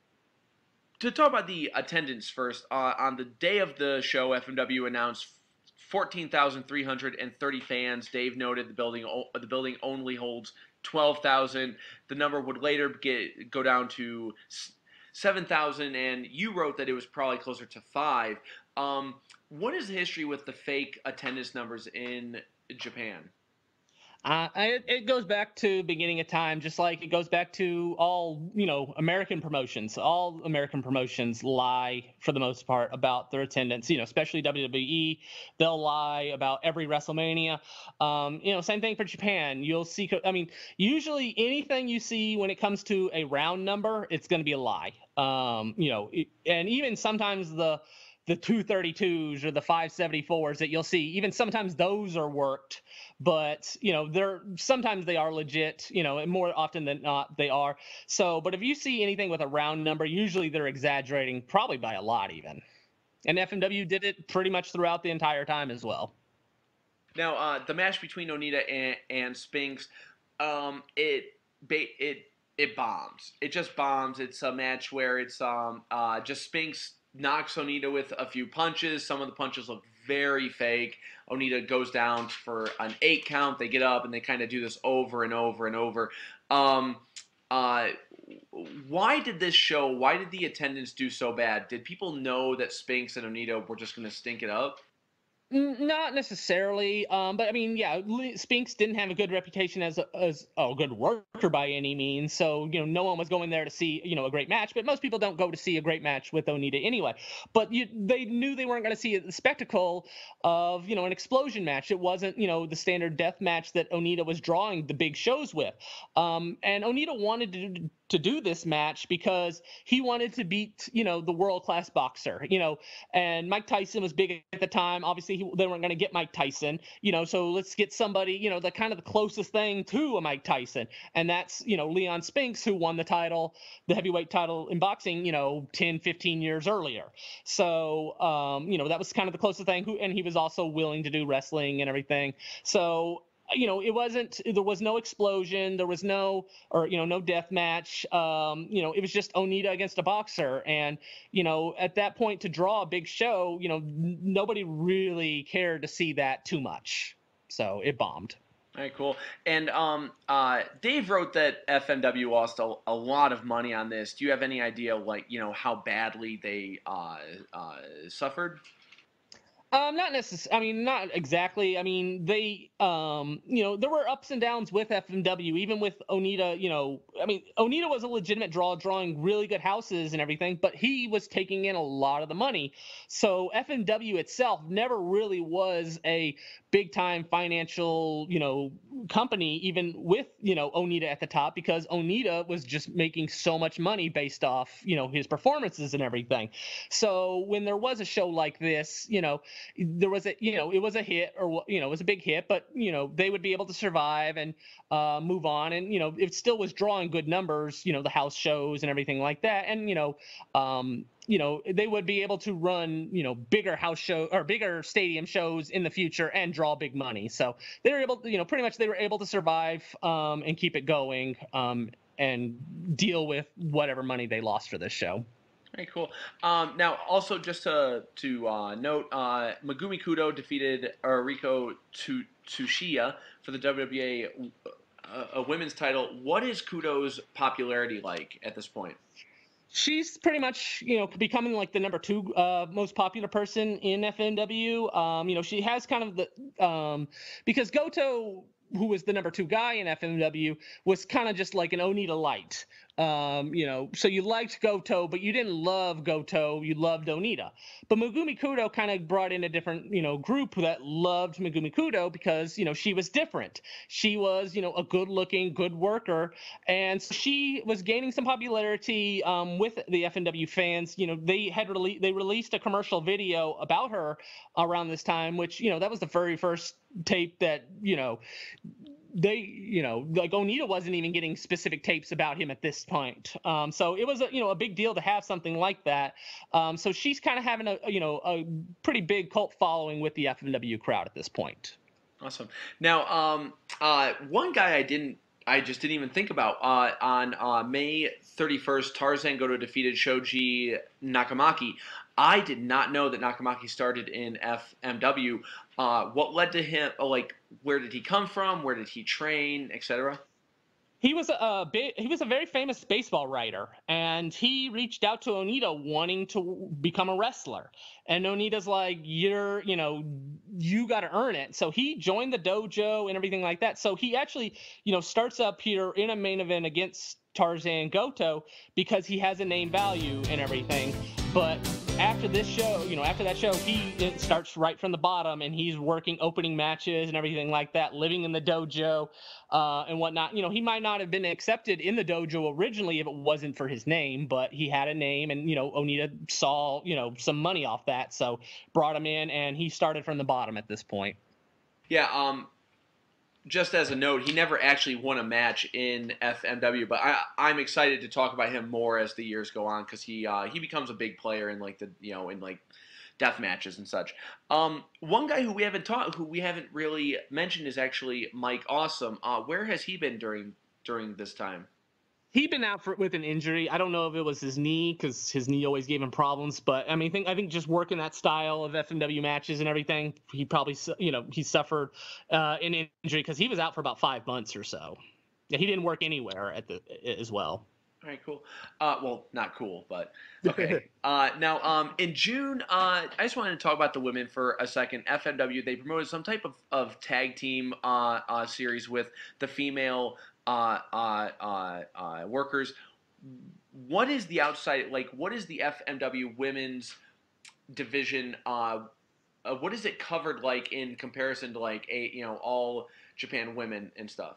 to talk about the attendance first, uh, on the day of the show, F M W announced fourteen thousand three hundred thirty fans. Dave noted the building the building only holds twelve thousand. The number would later get go down to seven thousand, and you wrote that it was probably closer to five. Um, what is the history with the fake attendance numbers in Japan? Uh, it, it goes back to beginning of time, just like it goes back to all, you know, American promotions. All American promotions lie, for the most part, about their attendance, you know, especially W W E. They'll lie about every WrestleMania. Um, you know, same thing for Japan. You'll see, I mean, usually anything you see when it comes to a round number, it's going to be a lie. Um, you know, and even sometimes the the two thirty-twos or the five seventy-fours that you'll see, even sometimes those are worked, but you know, they're sometimes they are legit, you know, and more often than not they are. So, but if you see anything with a round number, usually they're exaggerating, probably by a lot even. And F M W did it pretty much throughout the entire time as well. Now, uh, the match between Onita and, and Spinks, um, it it it bombs. It just bombs. It's a match where it's um uh just Spinks knocks Onita with a few punches. Some of the punches look very fake. Onita goes down for an eight count. They get up and they kind of do this over and over and over. Um, uh, why did this show, why did the attendance do so bad? Did people know that Spinks and Onita were just going to stink it up? Not necessarily, um, but I mean, yeah, Spinks didn't have a good reputation as a, as a good worker by any means. So, you know, no one was going there to see, you know, a great match. But most people don't go to see a great match with Onita anyway. But you, they knew they weren't going to see the spectacle of, you know, an explosion match. It wasn't, you know, the standard death match that Onita was drawing the big shows with. Um, and Onita wanted to to do this match because he wanted to beat, you know, the world-class boxer, you know, and Mike Tyson was big at the time. Obviously, he, they weren't going to get Mike Tyson, you know, so let's get somebody, you know, the kind of the closest thing to a Mike Tyson. And that's, you know, Leon Spinks, who won the title, the heavyweight title in boxing, you know, ten, fifteen years earlier. So, um, you know, that was kind of the closest thing. Who, and he was also willing to do wrestling and everything. So, you know, it wasn't, there was no explosion. There was no, or, you know, no death match. Um, you know, it was just Onita against a boxer. And, you know, at that point to draw a big show, you know, n- nobody really cared to see that too much. So it bombed. All right, cool. And um, uh, Dave wrote that F M W lost a, a lot of money on this. Do you have any idea, like, you know, how badly they uh, uh, suffered? Um, not necessarily. I mean, not exactly. I mean, they, um, you know, there were ups and downs with F M W, even with Onita. You know, I mean, Onita was a legitimate draw, drawing really good houses and everything, but he was taking in a lot of the money. So F M W itself never really was a big time financial, you know, company, even with, you know, Onita at the top, because Onita was just making so much money based off, you know, his performances and everything. So when there was a show like this, you know, there was a, you know, it was a hit, or, you know, it was a big hit, but, you know, they would be able to survive and uh, move on. And, you know, it still was drawing good numbers, you know, the house shows and everything like that. And, you know, um, you know, they would be able to run, you know, bigger house show or bigger stadium shows in the future and draw big money. So they were able to, you know, pretty much they were able to survive um, and keep it going um, and deal with whatever money they lost for this show. Very cool. Um, now, also just to to uh, note, uh, Megumi Kudo defeated Riko Tsuchiya for the W W E uh, a women's title. What is Kudo's popularity like at this point? She's pretty much, you know, becoming like the number two uh, most popular person in F M W. Um, you know, she has kind of the um, because Goto, who was the number two guy in F M W, was kind of just like an Onita light. Um, you know, so you liked Goto, but you didn't love Goto. You loved Onita. But Megumi Kudo kind of brought in a different, you know, group that loved Megumi Kudo because, you know, she was different. She was, you know, a good-looking, good worker, and so she was gaining some popularity um, with the F M W fans. You know, they had rele- they released a commercial video about her around this time, which, you know, that was the very first tape that, you know, they, you know, like Onita wasn't even getting specific tapes about him at this point. Um, so it was a, you know, a big deal to have something like that. Um, so she's kind of having a, you know, a pretty big cult following with the F M W crowd at this point. Awesome. Now, um, uh, one guy I didn't, I just didn't even think about. Uh, on uh, May thirty-first, Tarzan Goto defeated Shoji Nakamaki. I did not know that Nakamaki started in F M W. Uh, what led to him? Like, where did he come from? Where did he train, et cetera? He was a big, he was a very famous baseball writer, and he reached out to Onita wanting to become a wrestler. And Onita's like, "You're, you know, you got to earn it." So he joined the dojo and everything like that. So he actually, you know, starts up here in a main event against Tarzan Goto because he has a name value and everything. But after this show, you know, after that show, he starts right from the bottom, and he's working opening matches and everything like that, living in the dojo uh, and whatnot. You know, he might not have been accepted in the dojo originally if it wasn't for his name, but he had a name, and, you know, Onita saw, you know, some money off that, so brought him in, and he started from the bottom at this point. Yeah, um, just as a note, he never actually won a match in F M W, but I, I'm excited to talk about him more as the years go on because he uh, he becomes a big player in like the you know in like death matches and such. Um, one guy who we haven't taught, who we haven't really mentioned is actually Mike Awesome. Uh, where has he been during during this time? He'd been out for, with an injury. I don't know if it was his knee, because his knee always gave him problems. But I mean, I think, I think just working that style of F M W matches and everything, he probably, you know, he suffered uh, an injury because he was out for about five months or so. Yeah, he didn't work anywhere at the as well. All right, cool. Uh, well, not cool, but okay. uh, now, um, in June, uh, I just wanted to talk about the women for a second. F M W, they promoted some type of, of tag team uh, uh, series with the female uh, uh, uh, uh, workers. What is the outside, like, what is the F M W women's division? Uh, uh, what is it covered like in comparison to, like, a, you know, all Japan women and stuff?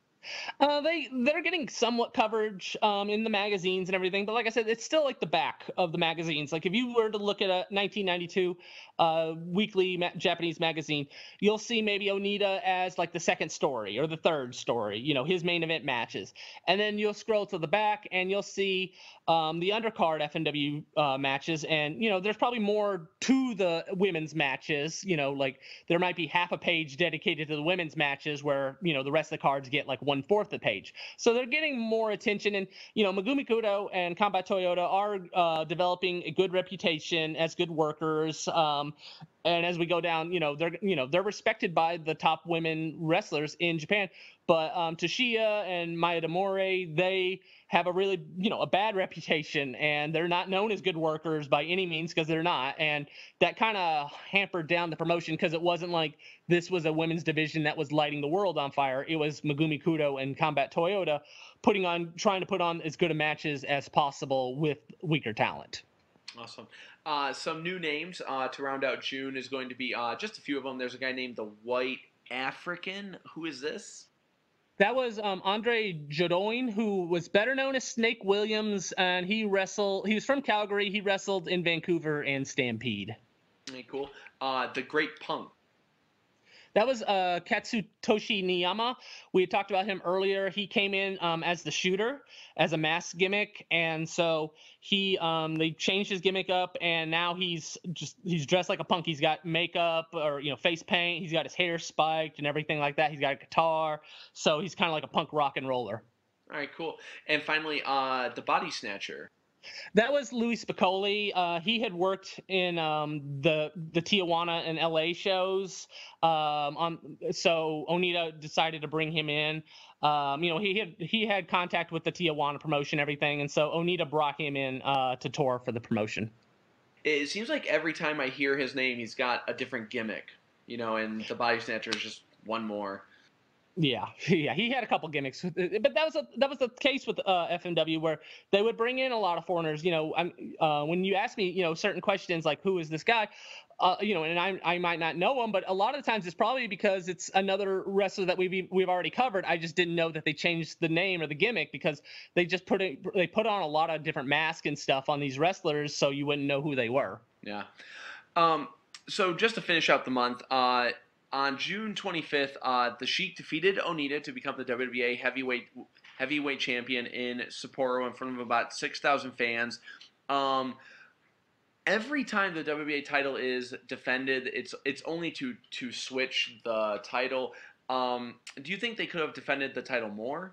Uh, they they're getting somewhat coverage um, in the magazines and everything, but like I said, it's still like the back of the magazines. Like if you were to look at a nineteen ninety-two uh, weekly ma- Japanese magazine, you'll see maybe Onita as like the second story or the third story. You know, his main event matches, and then you'll scroll to the back and you'll see um, the undercard F M W uh, matches, and you know, there's probably more to the women's matches. You know, like there might be half a page dedicated to the women's matches, where you know the rest of the cards get like one fourth the page. So they're getting more attention, and you know, Megumi Kudo and Combat Toyota are uh, developing a good reputation as good workers. Um, and as we go down, you know, they're you know they're respected by the top women wrestlers in Japan. But um, Toshiya and Maya Demore, they have a really, you know, a bad reputation, and they're not known as good workers by any means, because they're not. And that kind of hampered down the promotion, because it wasn't like this was a women's division that was lighting the world on fire. It was Megumi Kudo and Combat Toyota putting on, trying to put on as good a matches as possible with weaker talent. Awesome. Uh, some new names uh, to round out June is going to be uh, just a few of them. There's a guy named the White African. Who is this? That was um, Andre Jodoin, who was better known as Snake Williams, and he wrestled. He was from Calgary. He wrestled in Vancouver and Stampede. Okay, cool. Uh, the Great Punk. That was uh, Katsutoshi Niyama. We had talked about him earlier. He came in um, as the shooter, as a mask gimmick, and so he um, they changed his gimmick up, and now he's just he's dressed like a punk. He's got makeup or you know face paint. He's got his hair spiked and everything like that. He's got a guitar, so he's kind of like a punk rock and roller. All right, cool. And finally, uh, the Body Snatcher. That was Louis Spicolli. Uh, he had worked in um, the the Tijuana and L A shows. Um, on so Onita decided to bring him in. Um, you know, he had he had contact with the Tijuana promotion, everything, and so Onita brought him in uh, to tour for the promotion. It seems like every time I hear his name, he's got a different gimmick. You know, and the Body Snatcher is just one more. Yeah, yeah, he had a couple gimmicks, but that was a, that was the case with uh, F M W, where they would bring in a lot of foreigners. You know, I'm, uh, when you ask me, you know, certain questions like who is this guy, uh, you know, and I I might not know him, but a lot of the times it's probably because it's another wrestler that we've we've already covered. I just didn't know that they changed the name or the gimmick, because they just put it they put on a lot of different masks and stuff on these wrestlers, so you wouldn't know who they were. Yeah. Um. So just to finish out the month, uh. on June twenty-fifth, uh, the Sheik defeated Onita to become the W W A heavyweight heavyweight champion in Sapporo in front of about six thousand fans. Um, every time the W W A title is defended, it's it's only to to switch the title. Um, do you think they could have defended the title more?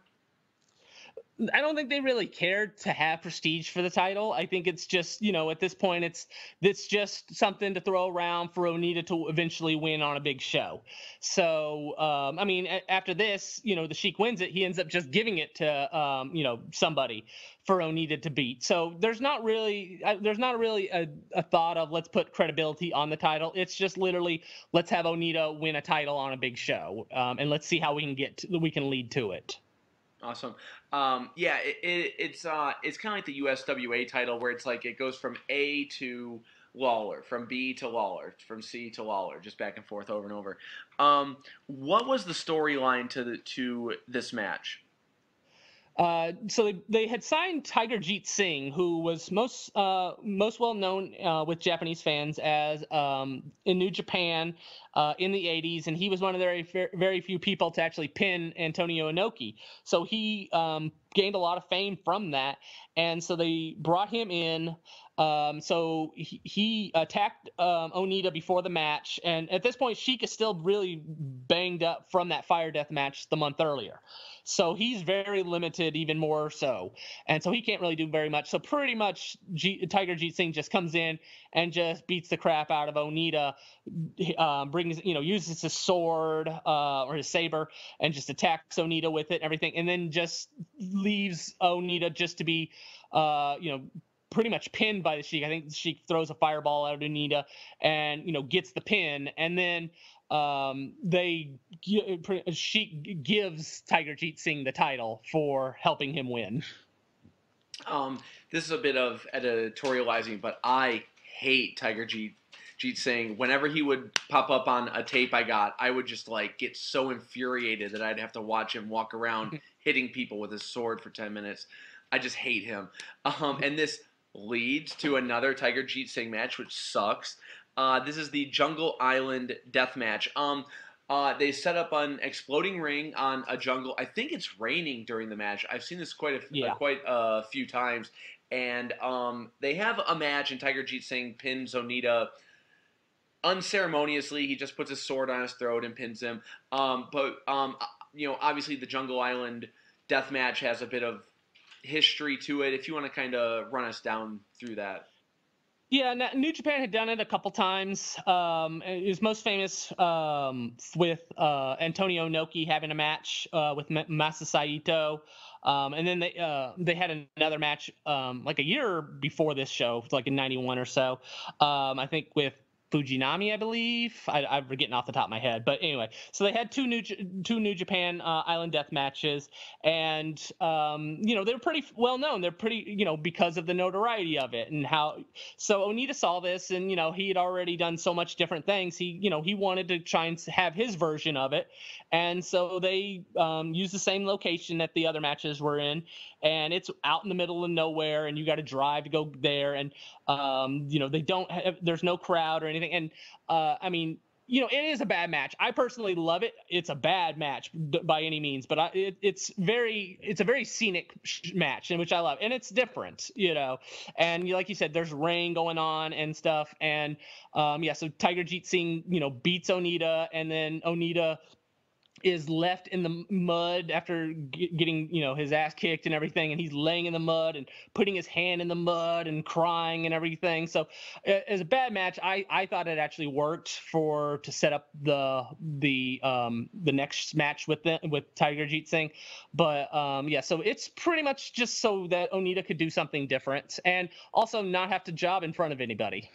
I don't think they really cared to have prestige for the title. I think it's just, you know, at this point, it's it's just something to throw around for Onita to eventually win on a big show. So, um, I mean, a- after this, you know, the Sheik wins it. He ends up just giving it to, um, you know, somebody for Onita to beat. So there's not really, uh, there's not really a, a thought of let's put credibility on the title. It's just literally let's have Onita win a title on a big show, um, and let's see how we can get to, we can lead to it. Awesome. Um, yeah, it, it, it's uh, it's kind of like the U S W A title where it's like it goes from A to Lawler, from B to Lawler, from C to Lawler, just back and forth over and over. Um, what was the storyline to the, to this match? Uh, so they, they had signed Tiger Jeet Singh, who was most uh, most well known uh, with Japanese fans as um, in New Japan uh, in the eighties, and he was one of the very very few people to actually pin Antonio Inoki. So he um, gained a lot of fame from that, and so they brought him in. Um, so he, he attacked um, Onita before the match, and at this point, Sheik is still really banged up from that fire death match the month earlier. So he's very limited, even more so, and so he can't really do very much. So pretty much, G- Tiger Jeet Singh just comes in and just beats the crap out of Onita, um, brings you know uses his sword uh, or his saber and just attacks Onita with it, and everything, and then just leaves Onita just to be, uh, you know. pretty much pinned by the Sheik. I think the Sheik throws a fireball at Onita and, you know, gets the pin. And then um, they Sheik gives Tiger Jeet Singh the title for helping him win. Um, this is a bit of editorializing, but I hate Tiger Jeet Jeet Singh. Whenever he would pop up on a tape I got, I would just like get so infuriated that I'd have to watch him walk around hitting people with his sword for ten minutes. I just hate him. Um, and this leads to another Tiger Jeet Singh match, which sucks. Uh, this is the Jungle Island Death Match. Um, uh, they set up an exploding ring on a jungle. I think it's raining during the match. I've seen this quite a Yeah. uh, quite a few times, and um, they have a match, and Tiger Jeet Singh pins Onita unceremoniously. He just puts his sword on his throat and pins him. Um, but um, you know, obviously, the Jungle Island Death Match has a bit of history to it. If you want to kind of run us down through that. Yeah, New Japan had done it a couple times. Um, it was most famous um, with uh, Antonio Inoki having a match uh, with Masa Saito. Um, and then they uh, they had another match um, like a year before this show, like in ninety-one or so. Um, I think with Fujinami, I believe. I, I'm forgetting off the top of my head, but anyway. So they had two new two New Japan uh, Island Death matches, and um, you know they're pretty well known. They're pretty you know because of the notoriety of it and how. So Onita saw this, and you know he had already done so much different things. He you know he wanted to try and have his version of it, and so they um, used the same location that the other matches were in, and it's out in the middle of nowhere, and you got to drive to go there, and um, you know they don't have, there's no crowd or anything. And uh, I mean, you know, it is a bad match. I personally love it. It's a bad match by any means, but I, it, it's very, it's a very scenic match, in which I love, and it's different, you know. And like you said, there's rain going on and stuff, and um, yeah. So Tiger Jeet Singh, you know, beats Onita, and then Onita is left in the mud after getting, you know, his ass kicked and everything, and he's laying in the mud and putting his hand in the mud and crying and everything. So, as a bad match, I, I thought it actually worked for to set up the the um the next match with the, with Tiger Jeet Singh, but um yeah, so it's pretty much just so that Onita could do something different and also not have to job in front of anybody.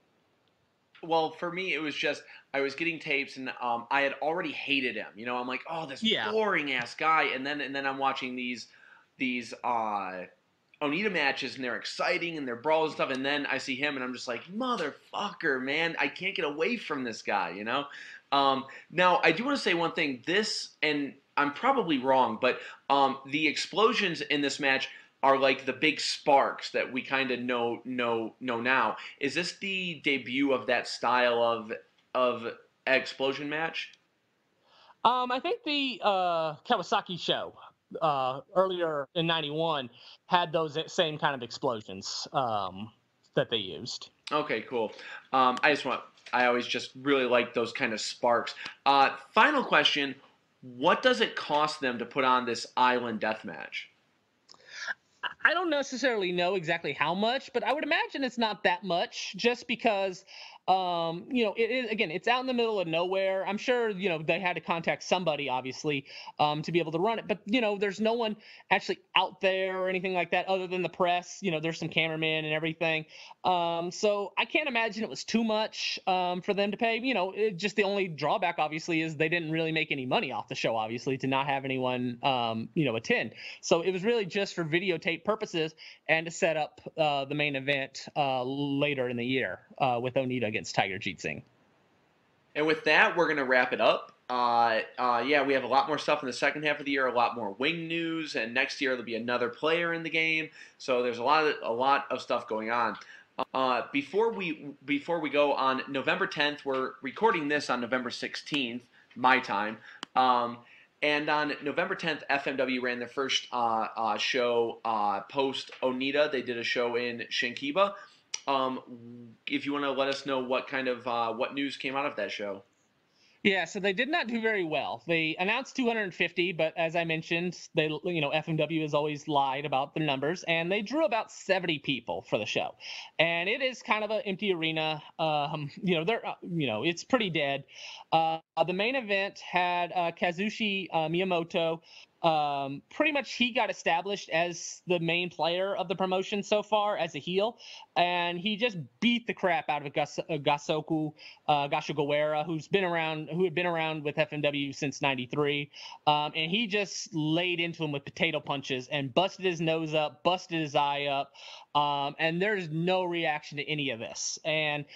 Well, for me, it was just I was getting tapes, and um, I had already hated him. You know, I'm like, oh, this Yeah. boring ass guy, and then and then I'm watching these these uh, Onita matches, and they're exciting, and they're brawls and stuff, and then I see him, and I'm just like, motherfucker, man, I can't get away from this guy. You know. Um, now, I do want to say one thing. This, and I'm probably wrong, but um, the explosions in this match are like the big sparks that we kind of know know know now. Is this the debut of that style of of explosion match? Um, I think the uh, Kawasaki show uh, earlier in ninety-one had those same kind of explosions um, that they used. Okay, cool. Um, I just want, I always just really like those kind of sparks. Uh, final question. What does it cost them to put on this island death match? I don't necessarily know exactly how much, but I would imagine it's not that much just because um you know it is, again, it's out in the middle of nowhere. I'm sure you know they had to contact somebody obviously um to be able to run it, but you know there's no one actually out there or anything like that other than the press. You know there's some cameramen and everything, um so I can't imagine it was too much um for them to pay. You know it, just the only drawback obviously is they didn't really make any money off the show, obviously, to not have anyone um you know attend. So it was really just for videotape purposes and to set up uh, the main event uh, later in the year uh, with Onita against Tiger Jeet Singh. And with that, we're going to wrap it up. Uh, uh, yeah, we have a lot more stuff in the second half of the year, a lot more wing news, and next year there'll be another player in the game. So there's a lot of a lot of stuff going on. Uh, before we before we go on November tenth, we're recording this on November sixteenth, my time. Um, And on November tenth, F M W ran their first uh, uh, show uh, post Onita. They did a show in Shinkiba. Um, if you want to let us know what kind of uh, what news came out of that show. Yeah, so they did not do very well. They announced two hundred fifty, but as I mentioned, they you know F M W has always lied about their numbers, and they drew about seventy people for the show, and it is kind of an empty arena. Um, you know, they're uh, you know it's pretty dead. Uh, the main event had uh, Kazushi uh, Miyamoto. Um, pretty much he got established as the main player of the promotion so far as a heel, and he just beat the crap out of Gas- uh, Gasoku uh, Gashigawara, who's been around, who had been around with F M W since ninety-three, um, and he just laid into him with potato punches and busted his nose up, busted his eye up, um, and there's no reaction to any of this, and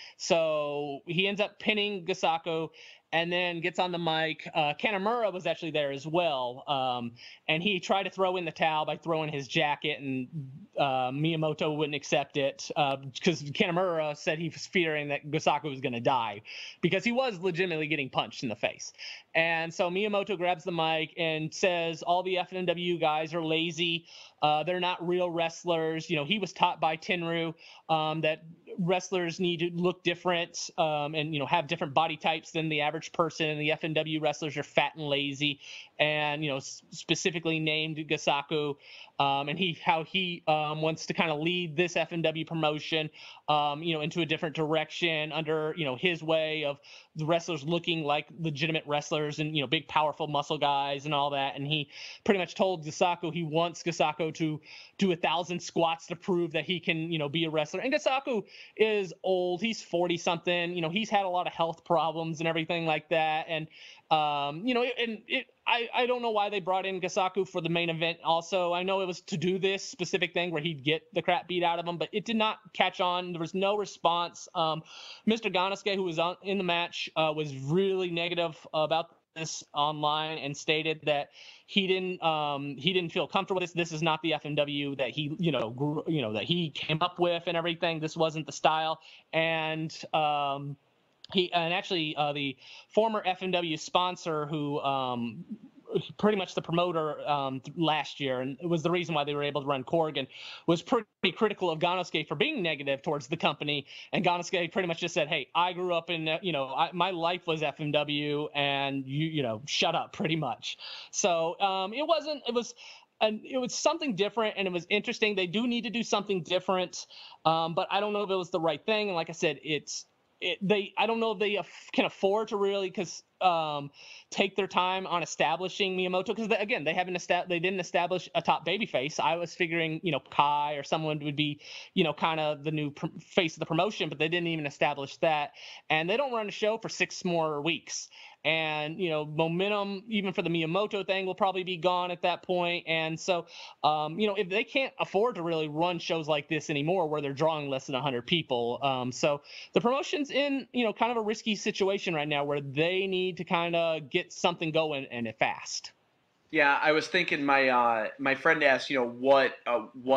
so he ends up pinning Gasaku. And then gets on the mic. Uh, Kanamura was actually there as well, um, and he tried to throw in the towel by throwing his jacket, and uh, Miyamoto wouldn't accept it because uh, Kanamura said he was fearing that Gosaku was going to die because he was legitimately getting punched in the face. And so Miyamoto grabs the mic and says all the F M W guys are lazy. Uh, they're not real wrestlers. You know, he was taught by Tenryu um, that wrestlers need to look different um, and, you know, have different body types than the average person. And the F M W wrestlers are fat and lazy, and, you know, s- specifically named Gasaku. Um, and he how he um, wants to kind of lead this F M W promotion, um, you know, into a different direction under, you know, his way of the wrestlers looking like legitimate wrestlers and, you know, big, powerful muscle guys and all that. And he pretty much told Gasaku he wants Gasaku to do a thousand squats to prove that he can, you know, be a wrestler. And Gasaku is old. He's forty something. You know, he's had a lot of health problems and everything like that. And, um, you know, and it, I, I don't know why they brought in Gasaku for the main event also. I know it was to do this specific thing where he'd get the crap beat out of him, but it did not catch on. There was no response. Um, Mister Ganosuke, who was on, in the match, uh, was really negative about this online and stated that he didn't um, he didn't feel comfortable with this. This is not the F M W that he you know grew, you know that he came up with and everything. This wasn't the style. And um, He and actually uh, the former F M W sponsor, who um, pretty much the promoter um, last year, and it was the reason why they were able to run Corrigan, was pretty critical of Ganosuke for being negative towards the company. And Ganosuke pretty much just said, "Hey, I grew up in, you know, I, my life was F M W, and you, you know, shut up," pretty much. So um, it wasn't. It was. And it was something different, and it was interesting. They do need to do something different, um, but I don't know if it was the right thing. And like I said, it's it, they. I don't know if they af- can afford to really because um, take their time on establishing Miyamoto because again, they haven't esta- they didn't establish a top babyface. I was figuring, you know, Kai or someone would be, you know, kind of the new pr- face of the promotion, but they didn't even establish that. And they don't run a show for six more weeks. And, you know, momentum, even for the Miyamoto thing, will probably be gone at that point. And so, um, you know, if they can't afford to really run shows like this anymore where they're drawing less than one hundred people. Um, so the promotion's in, you know, kind of a risky situation right now where they need to kind of get something going and it fast. Yeah, I was thinking. My uh, my friend asked, you know, what uh, what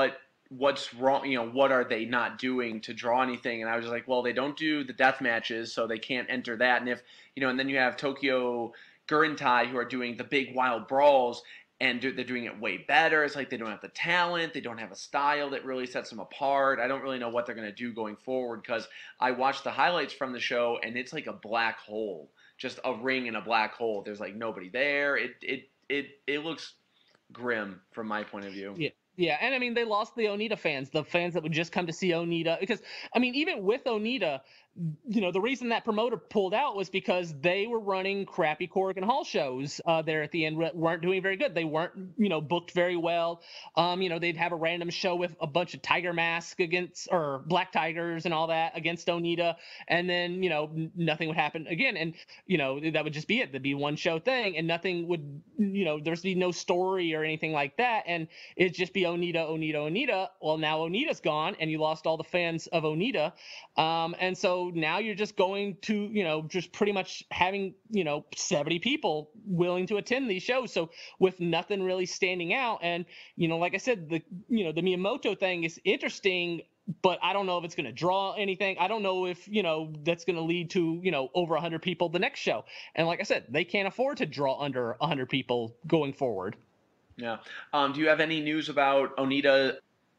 what's wrong, you know, what are they not doing to draw anything? And I was like, well, they don't do the death matches, so they can't enter that. And if, you know, and then you have Tokyo Gurentai who are doing the big wild brawls, and they're doing it way better. It's like they don't have the talent, they don't have a style that really sets them apart. I don't really know what they're going to do going forward, because I watched the highlights from the show, and it's like a black hole, just a ring in a black hole. There's like nobody there. It it it it looks grim from my point of view. Yeah. Yeah, and I mean, they lost the Onita fans, the fans that would just come to see Onita. Because, I mean, even with Onita, you know, the reason that promoter pulled out was because they were running crappy Corrigan Hall shows uh, there at the end, weren't doing very good. They weren't, you know, booked very well. Um, you know, they'd have a random show with a bunch of tiger masks against, or black tigers and all that against Onita. And then, you know, nothing would happen again. And, you know, that would just be it. There'd be one show thing, and nothing would, you know, there'd be no story or anything like that. And it'd just be Onita, Onita, Onita. Well, now Onita's gone, and you lost all the fans of Onita. Um, and so now you're just going to, you know, just pretty much having, you know, seventy people willing to attend these shows. So with nothing really standing out. And, you know, like I said, the, you know, the Miyamoto thing is interesting, but I don't know if it's going to draw anything. I don't know if, you know, that's going to lead to, you know, over one hundred people the next show. And like I said, they can't afford to draw under one hundred people going forward. Yeah. Um, do you have any news about Onita?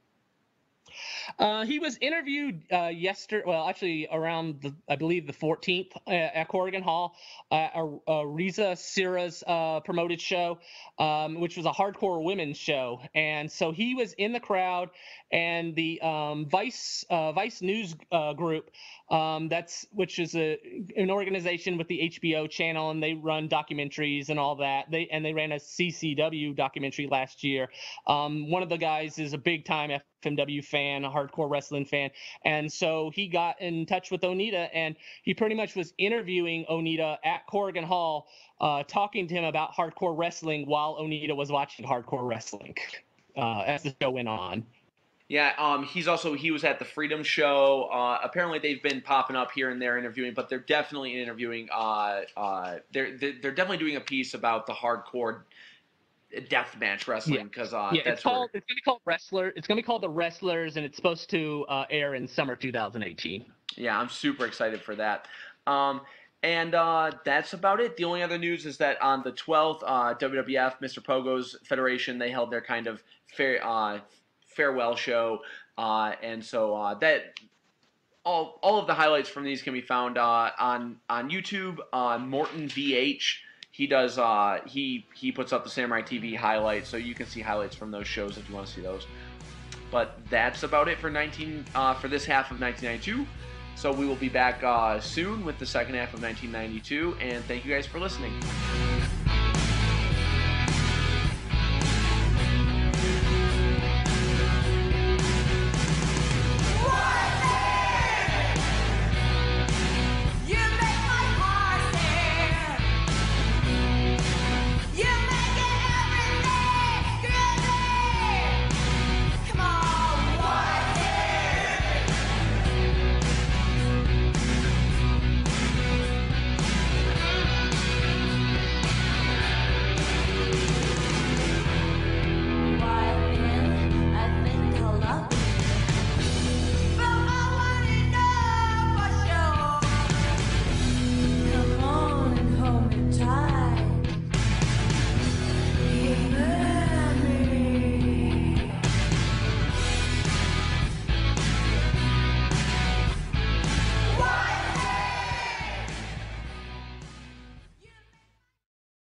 Uh, he was interviewed uh, yesterday, well, actually around, the, I believe, the fourteenth uh, at Corrigan Hall, uh, a, a Riza Sira's uh, promoted show, um, which was a hardcore women's show. And so he was in the crowd, and the um, Vice uh, Vice News uh, group, um, that's which is a an organization with the H B O channel, and they run documentaries and all that. They and they ran a C C W documentary last year. Um, one of the guys is a big time F M W fan, a hardcore wrestling fan, and so he got in touch with Onita, and he pretty much was interviewing Onita at Corrigan Hall, uh, talking to him about hardcore wrestling while Onita was watching hardcore wrestling uh, as the show went on. Yeah, um, he's also, he was at the Freedom Show. Uh, apparently they've been popping up here and there interviewing, but they're definitely interviewing, uh, uh, they're, they're definitely doing a piece about the hardcore deathmatch wrestling, because yeah. uh, yeah, that's it's called, where... it's gonna be called Wrestler. It's gonna be called The Wrestlers, and it's supposed to uh, air in summer two thousand eighteen. Yeah, I'm super excited for that. Um, and uh, that's about it. The only other news is that on the twelfth, uh, W W F, Mister Pogo's Federation, they held their kind of fair, uh, farewell show, uh, and so uh, that all all of the highlights from these can be found uh, on on YouTube. Uh, Morton V H. He does. Uh, he he puts up the Samurai T V highlights, so you can see highlights from those shows if you want to see those. But that's about it for nineteen uh, for this half of nineteen ninety-two. So we will be back uh, soon with the second half of nineteen ninety-two, and thank you guys for listening.